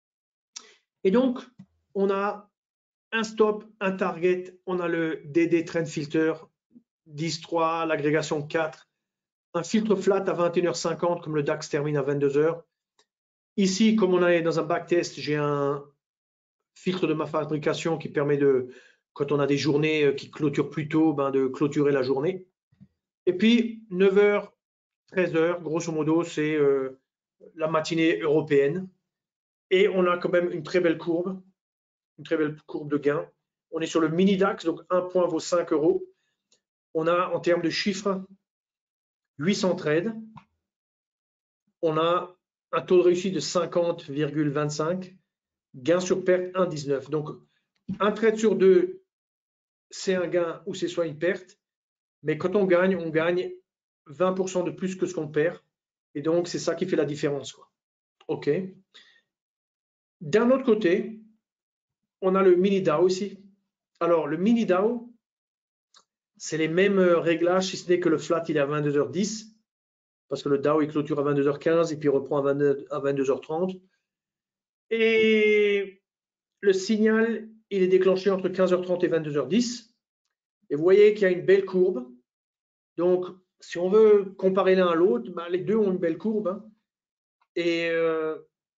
Et donc, on a un stop, un target, on a le D D Trend Filter dix trois, l'agrégation quatre, un filtre flat à vingt et une heures cinquante comme le DAX termine à vingt-deux heures. Ici, comme on est dans un backtest, j'ai un filtre de ma fabrication qui permet de, quand on a des journées qui clôturent plus tôt, ben de clôturer la journée. Et puis, neuf heures, treize heures, grosso modo, c'est euh, la matinée européenne. Et on a quand même une très belle courbe, une très belle courbe de gain. On est sur le mini DAX, donc un point vaut cinq euros. On a en termes de chiffres huit cents trades. On a un taux de réussite de cinquante virgule vingt-cinq, gain sur perte un virgule dix-neuf. Donc, un trade sur deux, c'est un gain ou c'est soit une perte. Mais quand on gagne, on gagne vingt pour cent de plus que ce qu'on perd. Et donc, c'est ça qui fait la différence, quoi. OK. D'un autre côté, on a le mini Dow ici. Alors, le mini Dow, c'est les mêmes réglages, si ce n'est que le flat, il est à vingt-deux heures dix. Parce que le Dow, il clôture à vingt-deux heures quinze et puis il reprend à vingt-deux heures trente. Et le signal, il est déclenché entre quinze heures trente et vingt-deux heures dix. Et vous voyez qu'il y a une belle courbe. Donc, si on veut comparer l'un à l'autre, ben, les deux ont une belle courbe, hein. Et euh,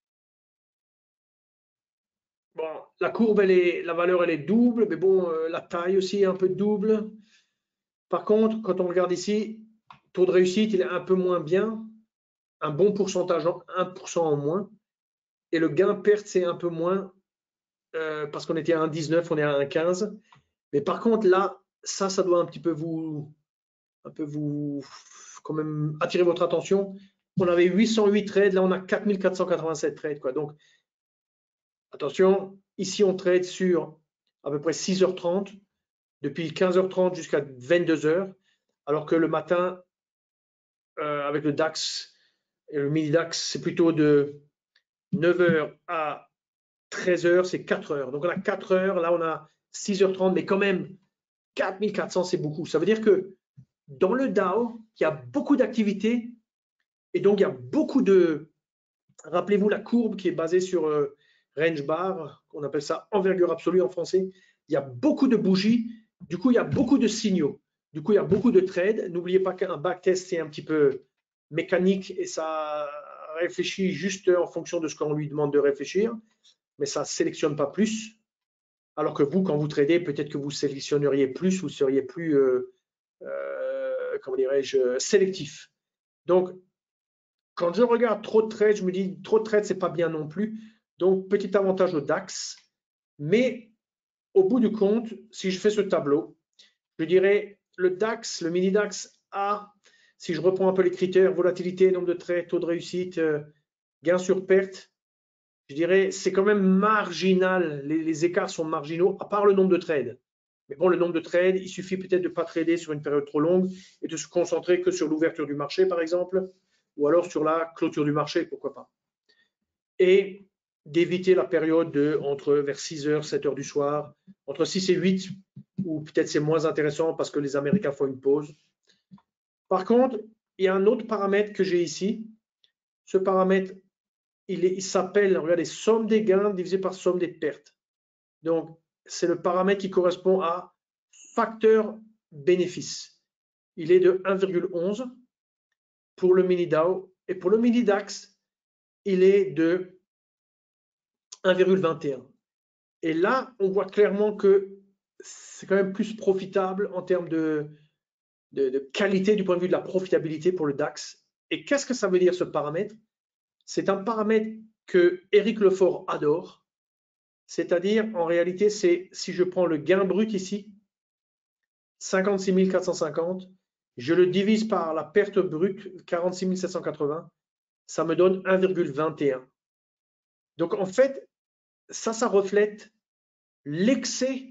bon, la courbe, elle est, la valeur, elle est double, mais bon, euh, la taille aussi est un peu double. Par contre, quand on regarde ici, taux de réussite, il est un peu moins bien, un bon pourcentage, un pour cent en moins. Et le gain perte, c'est un peu moins, euh, parce qu'on était à un virgule dix-neuf, on est à un virgule quinze. Mais par contre, là, ça, ça doit un petit peu vous, un peu vous, quand même attirer votre attention. On avait huit cent huit trades, là on a quatre mille quatre cent quatre-vingt-sept trades, quoi. Donc, attention, ici on trade sur à peu près six heures trente, depuis quinze heures trente jusqu'à vingt-deux heures, alors que le matin, euh, avec le DAX et le mini DAX, c'est plutôt de neuf heures à treize heures, c'est quatre heures. Donc on a quatre heures, là on a six heures trente, mais quand même, quatre mille quatre cents, c'est beaucoup. Ça veut dire que dans le Dow, il y a beaucoup d'activités et donc il y a beaucoup de, rappelez-vous la courbe qui est basée sur euh, range bar, on appelle ça envergure absolue en français. Il y a beaucoup de bougies, du coup il y a beaucoup de signaux, du coup il y a beaucoup de trades. N'oubliez pas qu'un backtest c'est un petit peu mécanique et ça réfléchit juste en fonction de ce qu'on lui demande de réfléchir, mais ça ne sélectionne pas plus. Alors que vous, quand vous tradez, peut-être que vous sélectionneriez plus, vous seriez plus, euh, euh, comment dirais-je, sélectif. Donc, quand je regarde trop de trades, je me dis trop de trades, c'est pas bien non plus. Donc, petit avantage au DAX. Mais au bout du compte, si je fais ce tableau, je dirais le DAX, le mini DAX a, si je reprends un peu les critères, volatilité, nombre de trades, taux de réussite, euh, gain sur perte, je dirais c'est quand même marginal. Les, les écarts sont marginaux, à part le nombre de trades. Mais bon, le nombre de trades, il suffit peut-être de ne pas trader sur une période trop longue et de se concentrer que sur l'ouverture du marché, par exemple, ou alors sur la clôture du marché, pourquoi pas. Et d'éviter la période de entre vers six heures, sept heures du soir, entre six et huit, où peut-être c'est moins intéressant parce que les Américains font une pause. Par contre, il y a un autre paramètre que j'ai ici. Ce paramètre, il, il s'appelle, regardez, somme des gains divisé par somme des pertes. Donc, c'est le paramètre qui correspond à facteur bénéfice. Il est de un virgule onze pour le mini Dow et pour le mini DAX, il est de un virgule vingt et un. Et là, on voit clairement que c'est quand même plus profitable en termes de, de, de qualité du point de vue de la profitabilité pour le DAX. Et qu'est-ce que ça veut dire ce paramètre? C'est un paramètre que Éric Lefort adore. C'est-à-dire, en réalité, c'est si je prends le gain brut ici, cinquante-six mille quatre cent cinquante, je le divise par la perte brute, quarante-six mille sept cent quatre-vingts, ça me donne un virgule vingt et un. Donc en fait, ça, ça reflète l'excès,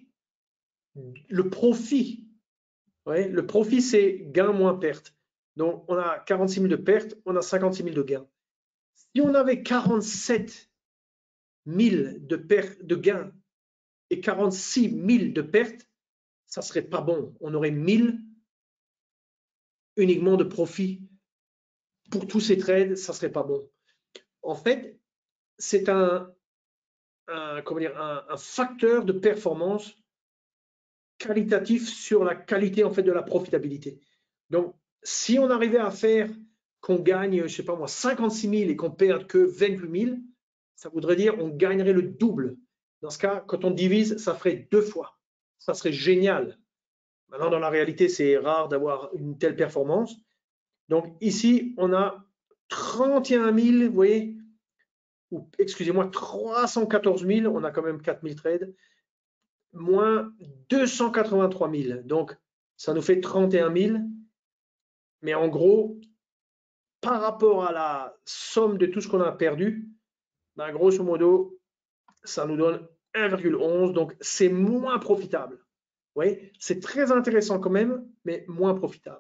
le profit. Ouais, le profit, c'est gain moins perte. Donc on a quarante-six mille de perte, on a cinquante-six mille de gains. Si on avait quarante-sept mille de, perte, de gains et quarante-six mille de pertes, ça serait pas bon. On aurait mille uniquement de profit. Pour tous ces trades, ça serait pas bon. En fait, c'est un, un, comment dire, un, un facteur de performance qualitatif sur la qualité en fait de la profitabilité. Donc, si on arrivait à faire qu'on gagne, je sais pas moi, cinquante-six mille et qu'on perde que vingt-huit mille, ça voudrait dire on gagnerait le double. Dans ce cas, quand on divise, ça ferait deux fois. Ça serait génial. Maintenant, dans la réalité, c'est rare d'avoir une telle performance. Donc ici, on a trente et un mille, vous voyez, ou excusez-moi, trois cent quatorze mille, on a quand même quatre mille trades, moins deux cent quatre-vingt-trois mille. Donc, ça nous fait trente et un mille. Mais en gros, par rapport à la somme de tout ce qu'on a perdu, ben, grosso modo, ça nous donne un virgule onze. Donc, c'est moins profitable. Vous voyez, c'est très intéressant quand même, mais moins profitable.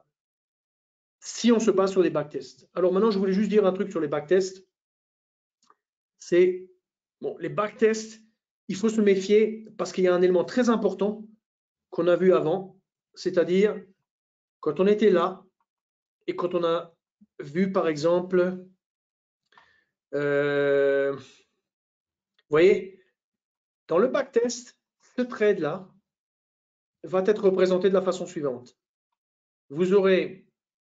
Si on se base sur des backtests. Alors maintenant, je voulais juste dire un truc sur les backtests. C'est, bon, les backtests, il faut se méfier parce qu'il y a un élément très important qu'on a vu avant, c'est-à-dire quand on était là et quand on a vu par exemple, euh, vous voyez, dans le backtest, ce trade-là va être représenté de la façon suivante. Vous aurez,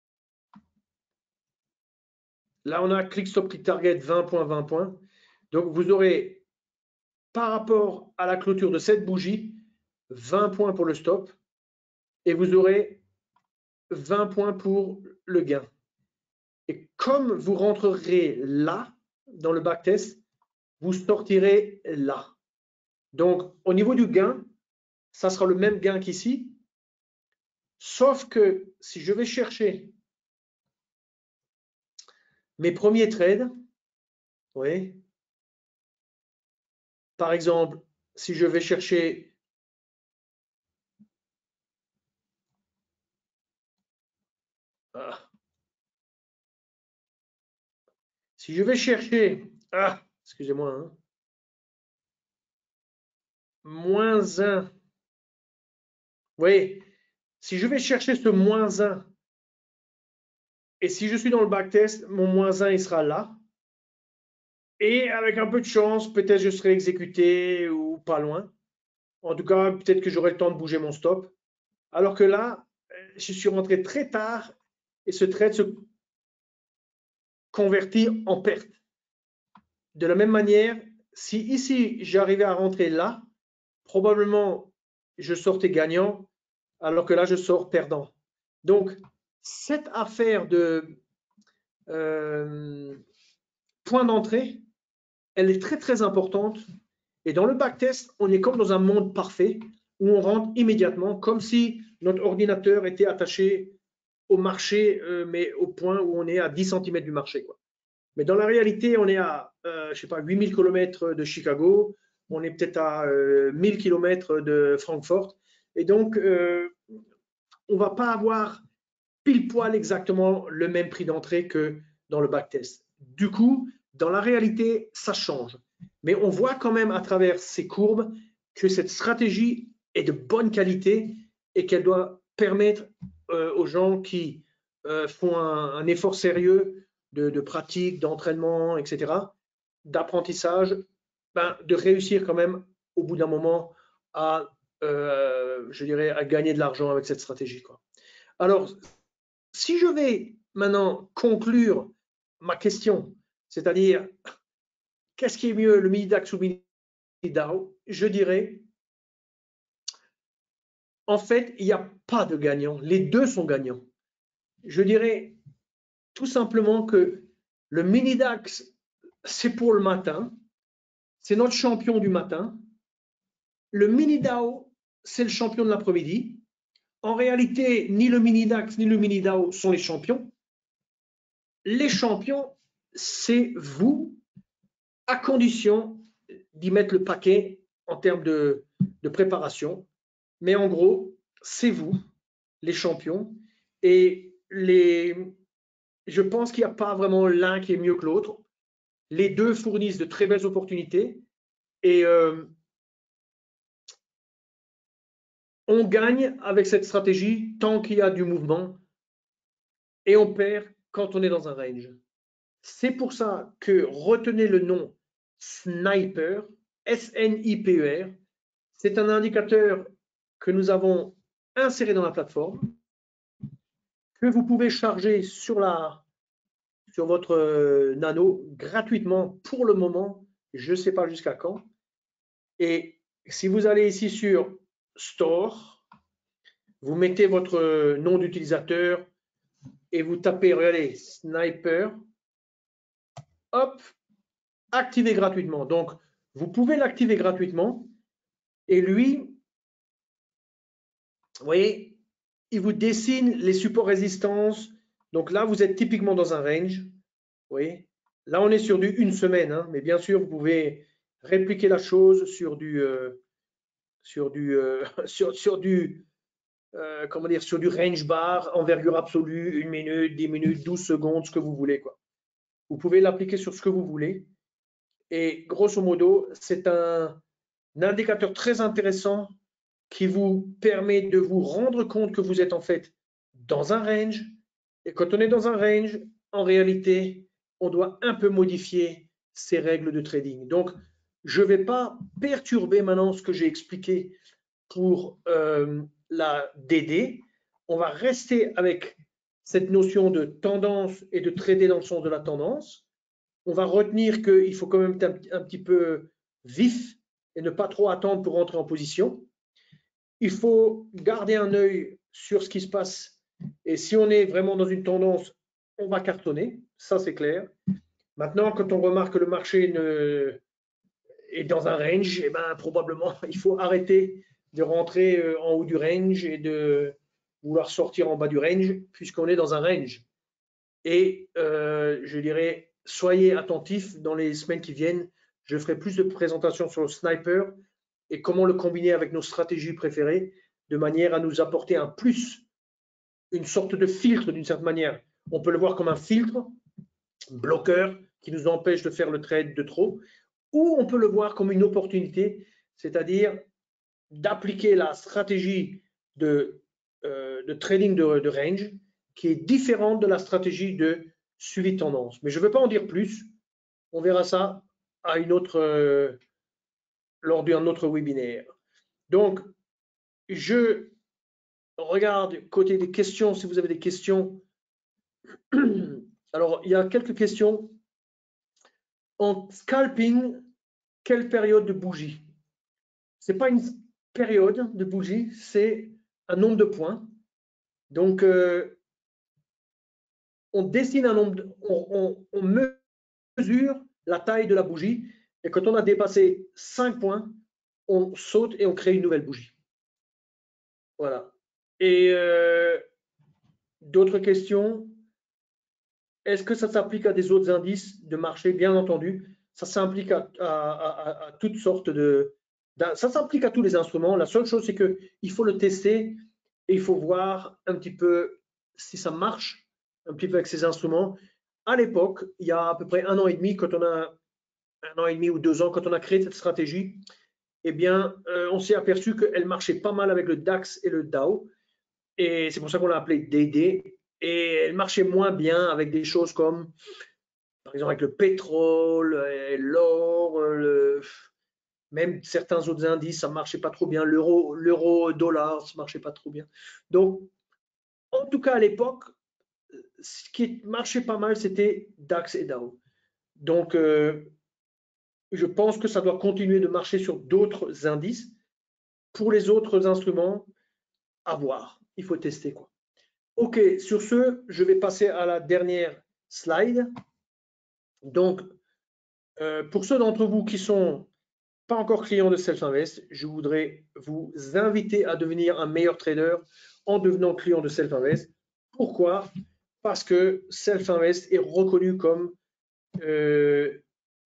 là on a click stop, click target, vingt points, vingt points. Donc vous aurez, par rapport à la clôture de cette bougie, vingt points pour le stop et vous aurez vingt points pour le gain. Et comme vous rentrerez là, dans le backtest, vous sortirez là. Donc, au niveau du gain, ça sera le même gain qu'ici, Sauf que si je vais chercher mes premiers trades, oui, par exemple, si je vais chercher ah, si je vais chercher ah, excusez-moi, hein, moins un, oui, si je vais chercher ce moins un, et si je suis dans le backtest, mon moins un il sera là. Et avec un peu de chance, peut-être je serai exécuté ou pas loin. En tout cas, peut-être que j'aurai le temps de bouger mon stop. Alors que là, je suis rentré très tard et ce trade se convertit en perte. De la même manière, si ici j'arrivais à rentrer là, probablement je sortais gagnant, alors que là je sors perdant. Donc, cette affaire de euh, point d'entrée, elle est très très importante. Et dans le backtest, on est comme dans un monde parfait où on rentre immédiatement, comme si notre ordinateur était attaché au marché, euh, mais au point où on est à dix centimètres du marché, quoi. Mais dans la réalité, on est à, euh, je sais pas, huit mille kilomètres de Chicago, on est peut-être à euh, mille kilomètres de Francfort. Et donc, euh, on ne va pas avoir pile poil exactement le même prix d'entrée que dans le backtest. Du coup, dans la réalité, ça change. Mais on voit quand même à travers ces courbes que cette stratégie est de bonne qualité et qu'elle doit permettre euh, aux gens qui euh, font un, un, effort sérieux de, de pratique, d'entraînement, et cetera, d'apprentissage, ben, de réussir quand même au bout d'un moment à, euh, je dirais, à gagner de l'argent avec cette stratégie, quoi. Alors, si je vais maintenant conclure ma question, c'est-à-dire qu'est-ce qui est mieux, le mini DAX ou le mini Dow, je dirais, en fait, il n'y a pas de gagnant. Les deux sont gagnants. Je dirais tout simplement que le mini DAX, c'est pour le matin, c'est notre champion du matin. Le mini Dow, c'est le champion de l'après-midi. En réalité, ni le mini DAX ni le mini Dow sont les champions. Les champions, c'est vous, à condition d'y mettre le paquet en termes de, de préparation. Mais en gros, c'est vous, les champions. Et les, je pense qu'il n'y a pas vraiment l'un qui est mieux que l'autre. Les deux fournissent de très belles opportunités. Et euh, on gagne avec cette stratégie tant qu'il y a du mouvement. Et on perd quand on est dans un range. C'est pour ça que retenez le nom Sniper, S N I P E R. C'est un indicateur que nous avons inséré dans la plateforme, que vous pouvez charger sur, la, sur votre nano gratuitement pour le moment. Je ne sais pas jusqu'à quand. Et si vous allez ici sur Store, vous mettez votre nom d'utilisateur et vous tapez, regardez, Sniper, hop, activé gratuitement. Donc, vous pouvez l'activer gratuitement. Et lui, vous voyez, il vous dessine les supports résistance. Donc là, vous êtes typiquement dans un range. Vous voyez, là, on est sur du une semaine. Hein, mais bien sûr, vous pouvez répliquer la chose sur du, euh, sur du, euh, sur, sur du, euh, comment dire, sur du range bar, envergure absolue, une minute, dix minutes, douze secondes, ce que vous voulez, quoi. Vous pouvez l'appliquer sur ce que vous voulez. Et grosso modo, c'est un, un indicateur très intéressant qui vous permet de vous rendre compte que vous êtes en fait dans un range. Et quand on est dans un range, en réalité, on doit un peu modifier ces règles de trading. Donc, je ne vais pas perturber maintenant ce que j'ai expliqué pour euh, la D D. On va rester avec cette notion de tendance et de trader dans le sens de la tendance. On va retenir qu'il faut quand même être un, un petit peu vif et ne pas trop attendre pour rentrer en position. Il faut garder un œil sur ce qui se passe. Et si on est vraiment dans une tendance, on va cartonner. Ça, c'est clair. Maintenant, quand on remarque que le marché ne, est dans un range, eh ben, probablement, il faut arrêter de rentrer en haut du range et de, vouloir sortir en bas du range puisqu'on est dans un range. Et euh, je dirais, soyez attentifs dans les semaines qui viennent. Je ferai plus de présentations sur le sniper et comment le combiner avec nos stratégies préférées de manière à nous apporter un plus, une sorte de filtre d'une certaine manière. On peut le voir comme un filtre, bloqueur, qui nous empêche de faire le trade de trop, ou on peut le voir comme une opportunité, c'est-à-dire d'appliquer la stratégie de, euh, de trading de, de range qui est différente de la stratégie de suivi de tendance. Mais je ne veux pas en dire plus. On verra ça à une autre, euh, lors d'un autre webinaire. Donc, je regarde côté des questions, si vous avez des questions. Alors, il y a quelques questions. En scalping, quelle période de bougie? Ce n'est pas une période de bougie, c'est un nombre de points. Donc, euh, on dessine un nombre, de, on, on, on mesure la taille de la bougie et quand on a dépassé cinq points, on saute et on crée une nouvelle bougie. Voilà. Et euh, d'autres questions? Est-ce que ça s'applique à des autres indices de marché? Bien entendu, ça s'applique à, à, à, à toutes sortes de... Ça s'applique à tous les instruments. La seule chose, c'est qu'il faut le tester et il faut voir un petit peu si ça marche un petit peu avec ces instruments. À l'époque, il y a à peu près un an et demi, quand on a un an et demi ou deux ans, quand on a créé cette stratégie, eh bien, euh, on s'est aperçu qu'elle marchait pas mal avec le DAX et le Dow. Et c'est pour ça qu'on l'a appelé D D. Et elle marchait moins bien avec des choses comme, par exemple, avec le pétrole, l'or, le... même certains autres indices, ça ne marchait pas trop bien. L'euro, l'euro dollar, ça ne marchait pas trop bien. Donc, en tout cas, à l'époque, ce qui marchait pas mal, c'était DAX et Dow. Donc, euh, je pense que ça doit continuer de marcher sur d'autres indices. Pour les autres instruments, à voir. Il faut tester, quoi. OK, sur ce, je vais passer à la dernière slide. Donc, euh, pour ceux d'entre vous qui sont pas encore clients de Self-Invest, je voudrais vous inviter à devenir un meilleur trader en devenant client de Self-Invest. Pourquoi? Parce que Self-Invest est reconnu comme, euh,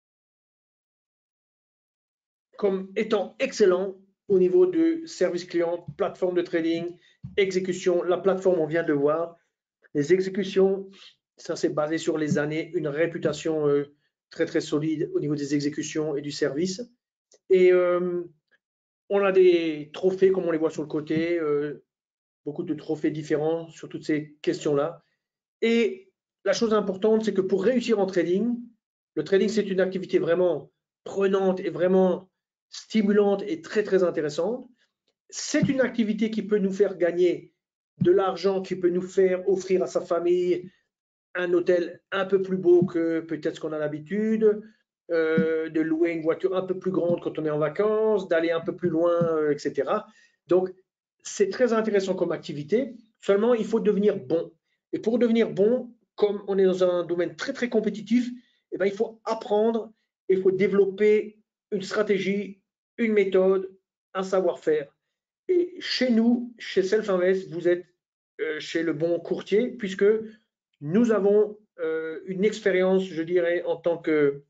comme étant excellent au niveau de service client, plateforme de trading, exécution. La plateforme, on vient de voir. Les exécutions, ça c'est basé sur les années, une réputation euh, très très solide au niveau des exécutions et du service. Et euh, on a des trophées comme on les voit sur le côté, euh, beaucoup de trophées différents sur toutes ces questions-là. Et la chose importante, c'est que pour réussir en trading, le trading c'est une activité vraiment prenante et vraiment stimulante et très très intéressante. C'est une activité qui peut nous faire gagner de l'argent, qui peut nous faire offrir à sa famille un hôtel un peu plus beau que peut-être ce qu'on a l'habitude, euh, de louer une voiture un peu plus grande quand on est en vacances, d'aller un peu plus loin, euh, et cetera. Donc, c'est très intéressant comme activité. Seulement, il faut devenir bon. Et pour devenir bon, comme on est dans un domaine très, très compétitif, eh bien, il faut apprendre, il faut développer une stratégie, une méthode, un savoir-faire. Et chez nous, chez Self-Invest, vous êtes euh, chez le bon courtier, puisque nous avons euh, une expérience, je dirais, en tant que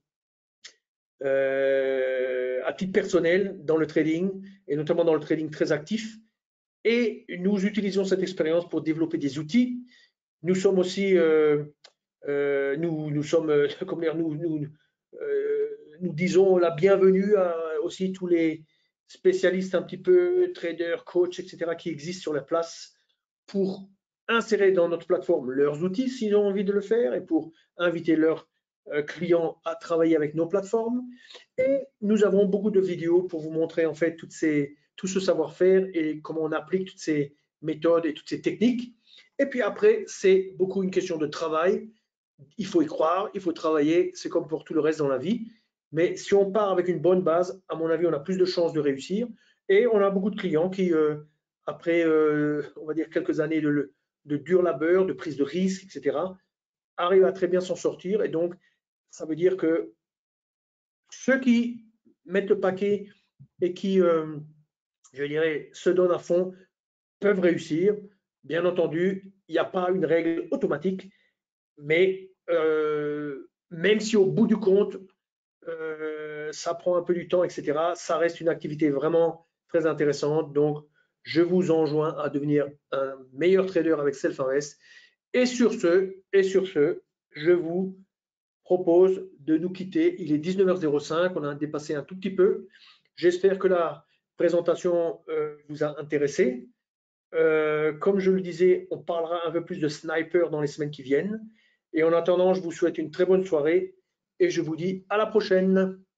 euh, à titre personnel dans le trading, et notamment dans le trading très actif. Et nous utilisons cette expérience pour développer des outils. Nous sommes aussi, euh, euh, nous, nous sommes, euh, comment dire, nous, nous, euh, nous disons la bienvenue à aussi tous les spécialistes un petit peu, traders, coachs, et cetera, qui existent sur la place pour insérer dans notre plateforme leurs outils s'ils ont envie de le faire et pour inviter leurs euh, clients à travailler avec nos plateformes. Et nous avons beaucoup de vidéos pour vous montrer en fait toutes ces, tout ce savoir-faire et comment on applique toutes ces méthodes et toutes ces techniques. Et puis après, c'est beaucoup une question de travail. Il faut y croire, il faut travailler, c'est comme pour tout le reste dans la vie. Mais si on part avec une bonne base, à mon avis, on a plus de chances de réussir. Et on a beaucoup de clients qui, euh, après, euh, on va dire, quelques années de, de dur labeur, de prise de risque, et cetera, arrivent à très bien s'en sortir. Et donc, ça veut dire que ceux qui mettent le paquet et qui, euh, je dirais, se donnent à fond, peuvent réussir. Bien entendu, il n'y a pas une règle automatique, mais euh, même si au bout du compte, euh, ça prend un peu du temps, et cetera, ça reste une activité vraiment très intéressante. Donc, je vous enjoins à devenir un meilleur trader avec SelfInvest. Et sur ce, et sur ce, je vous propose de nous quitter. Il est dix-neuf heures zéro cinq, on a dépassé un tout petit peu. J'espère que la présentation euh, vous a intéressé. Euh, comme je le disais, on parlera un peu plus de sniper dans les semaines qui viennent. Et en attendant, je vous souhaite une très bonne soirée et je vous dis à la prochaine.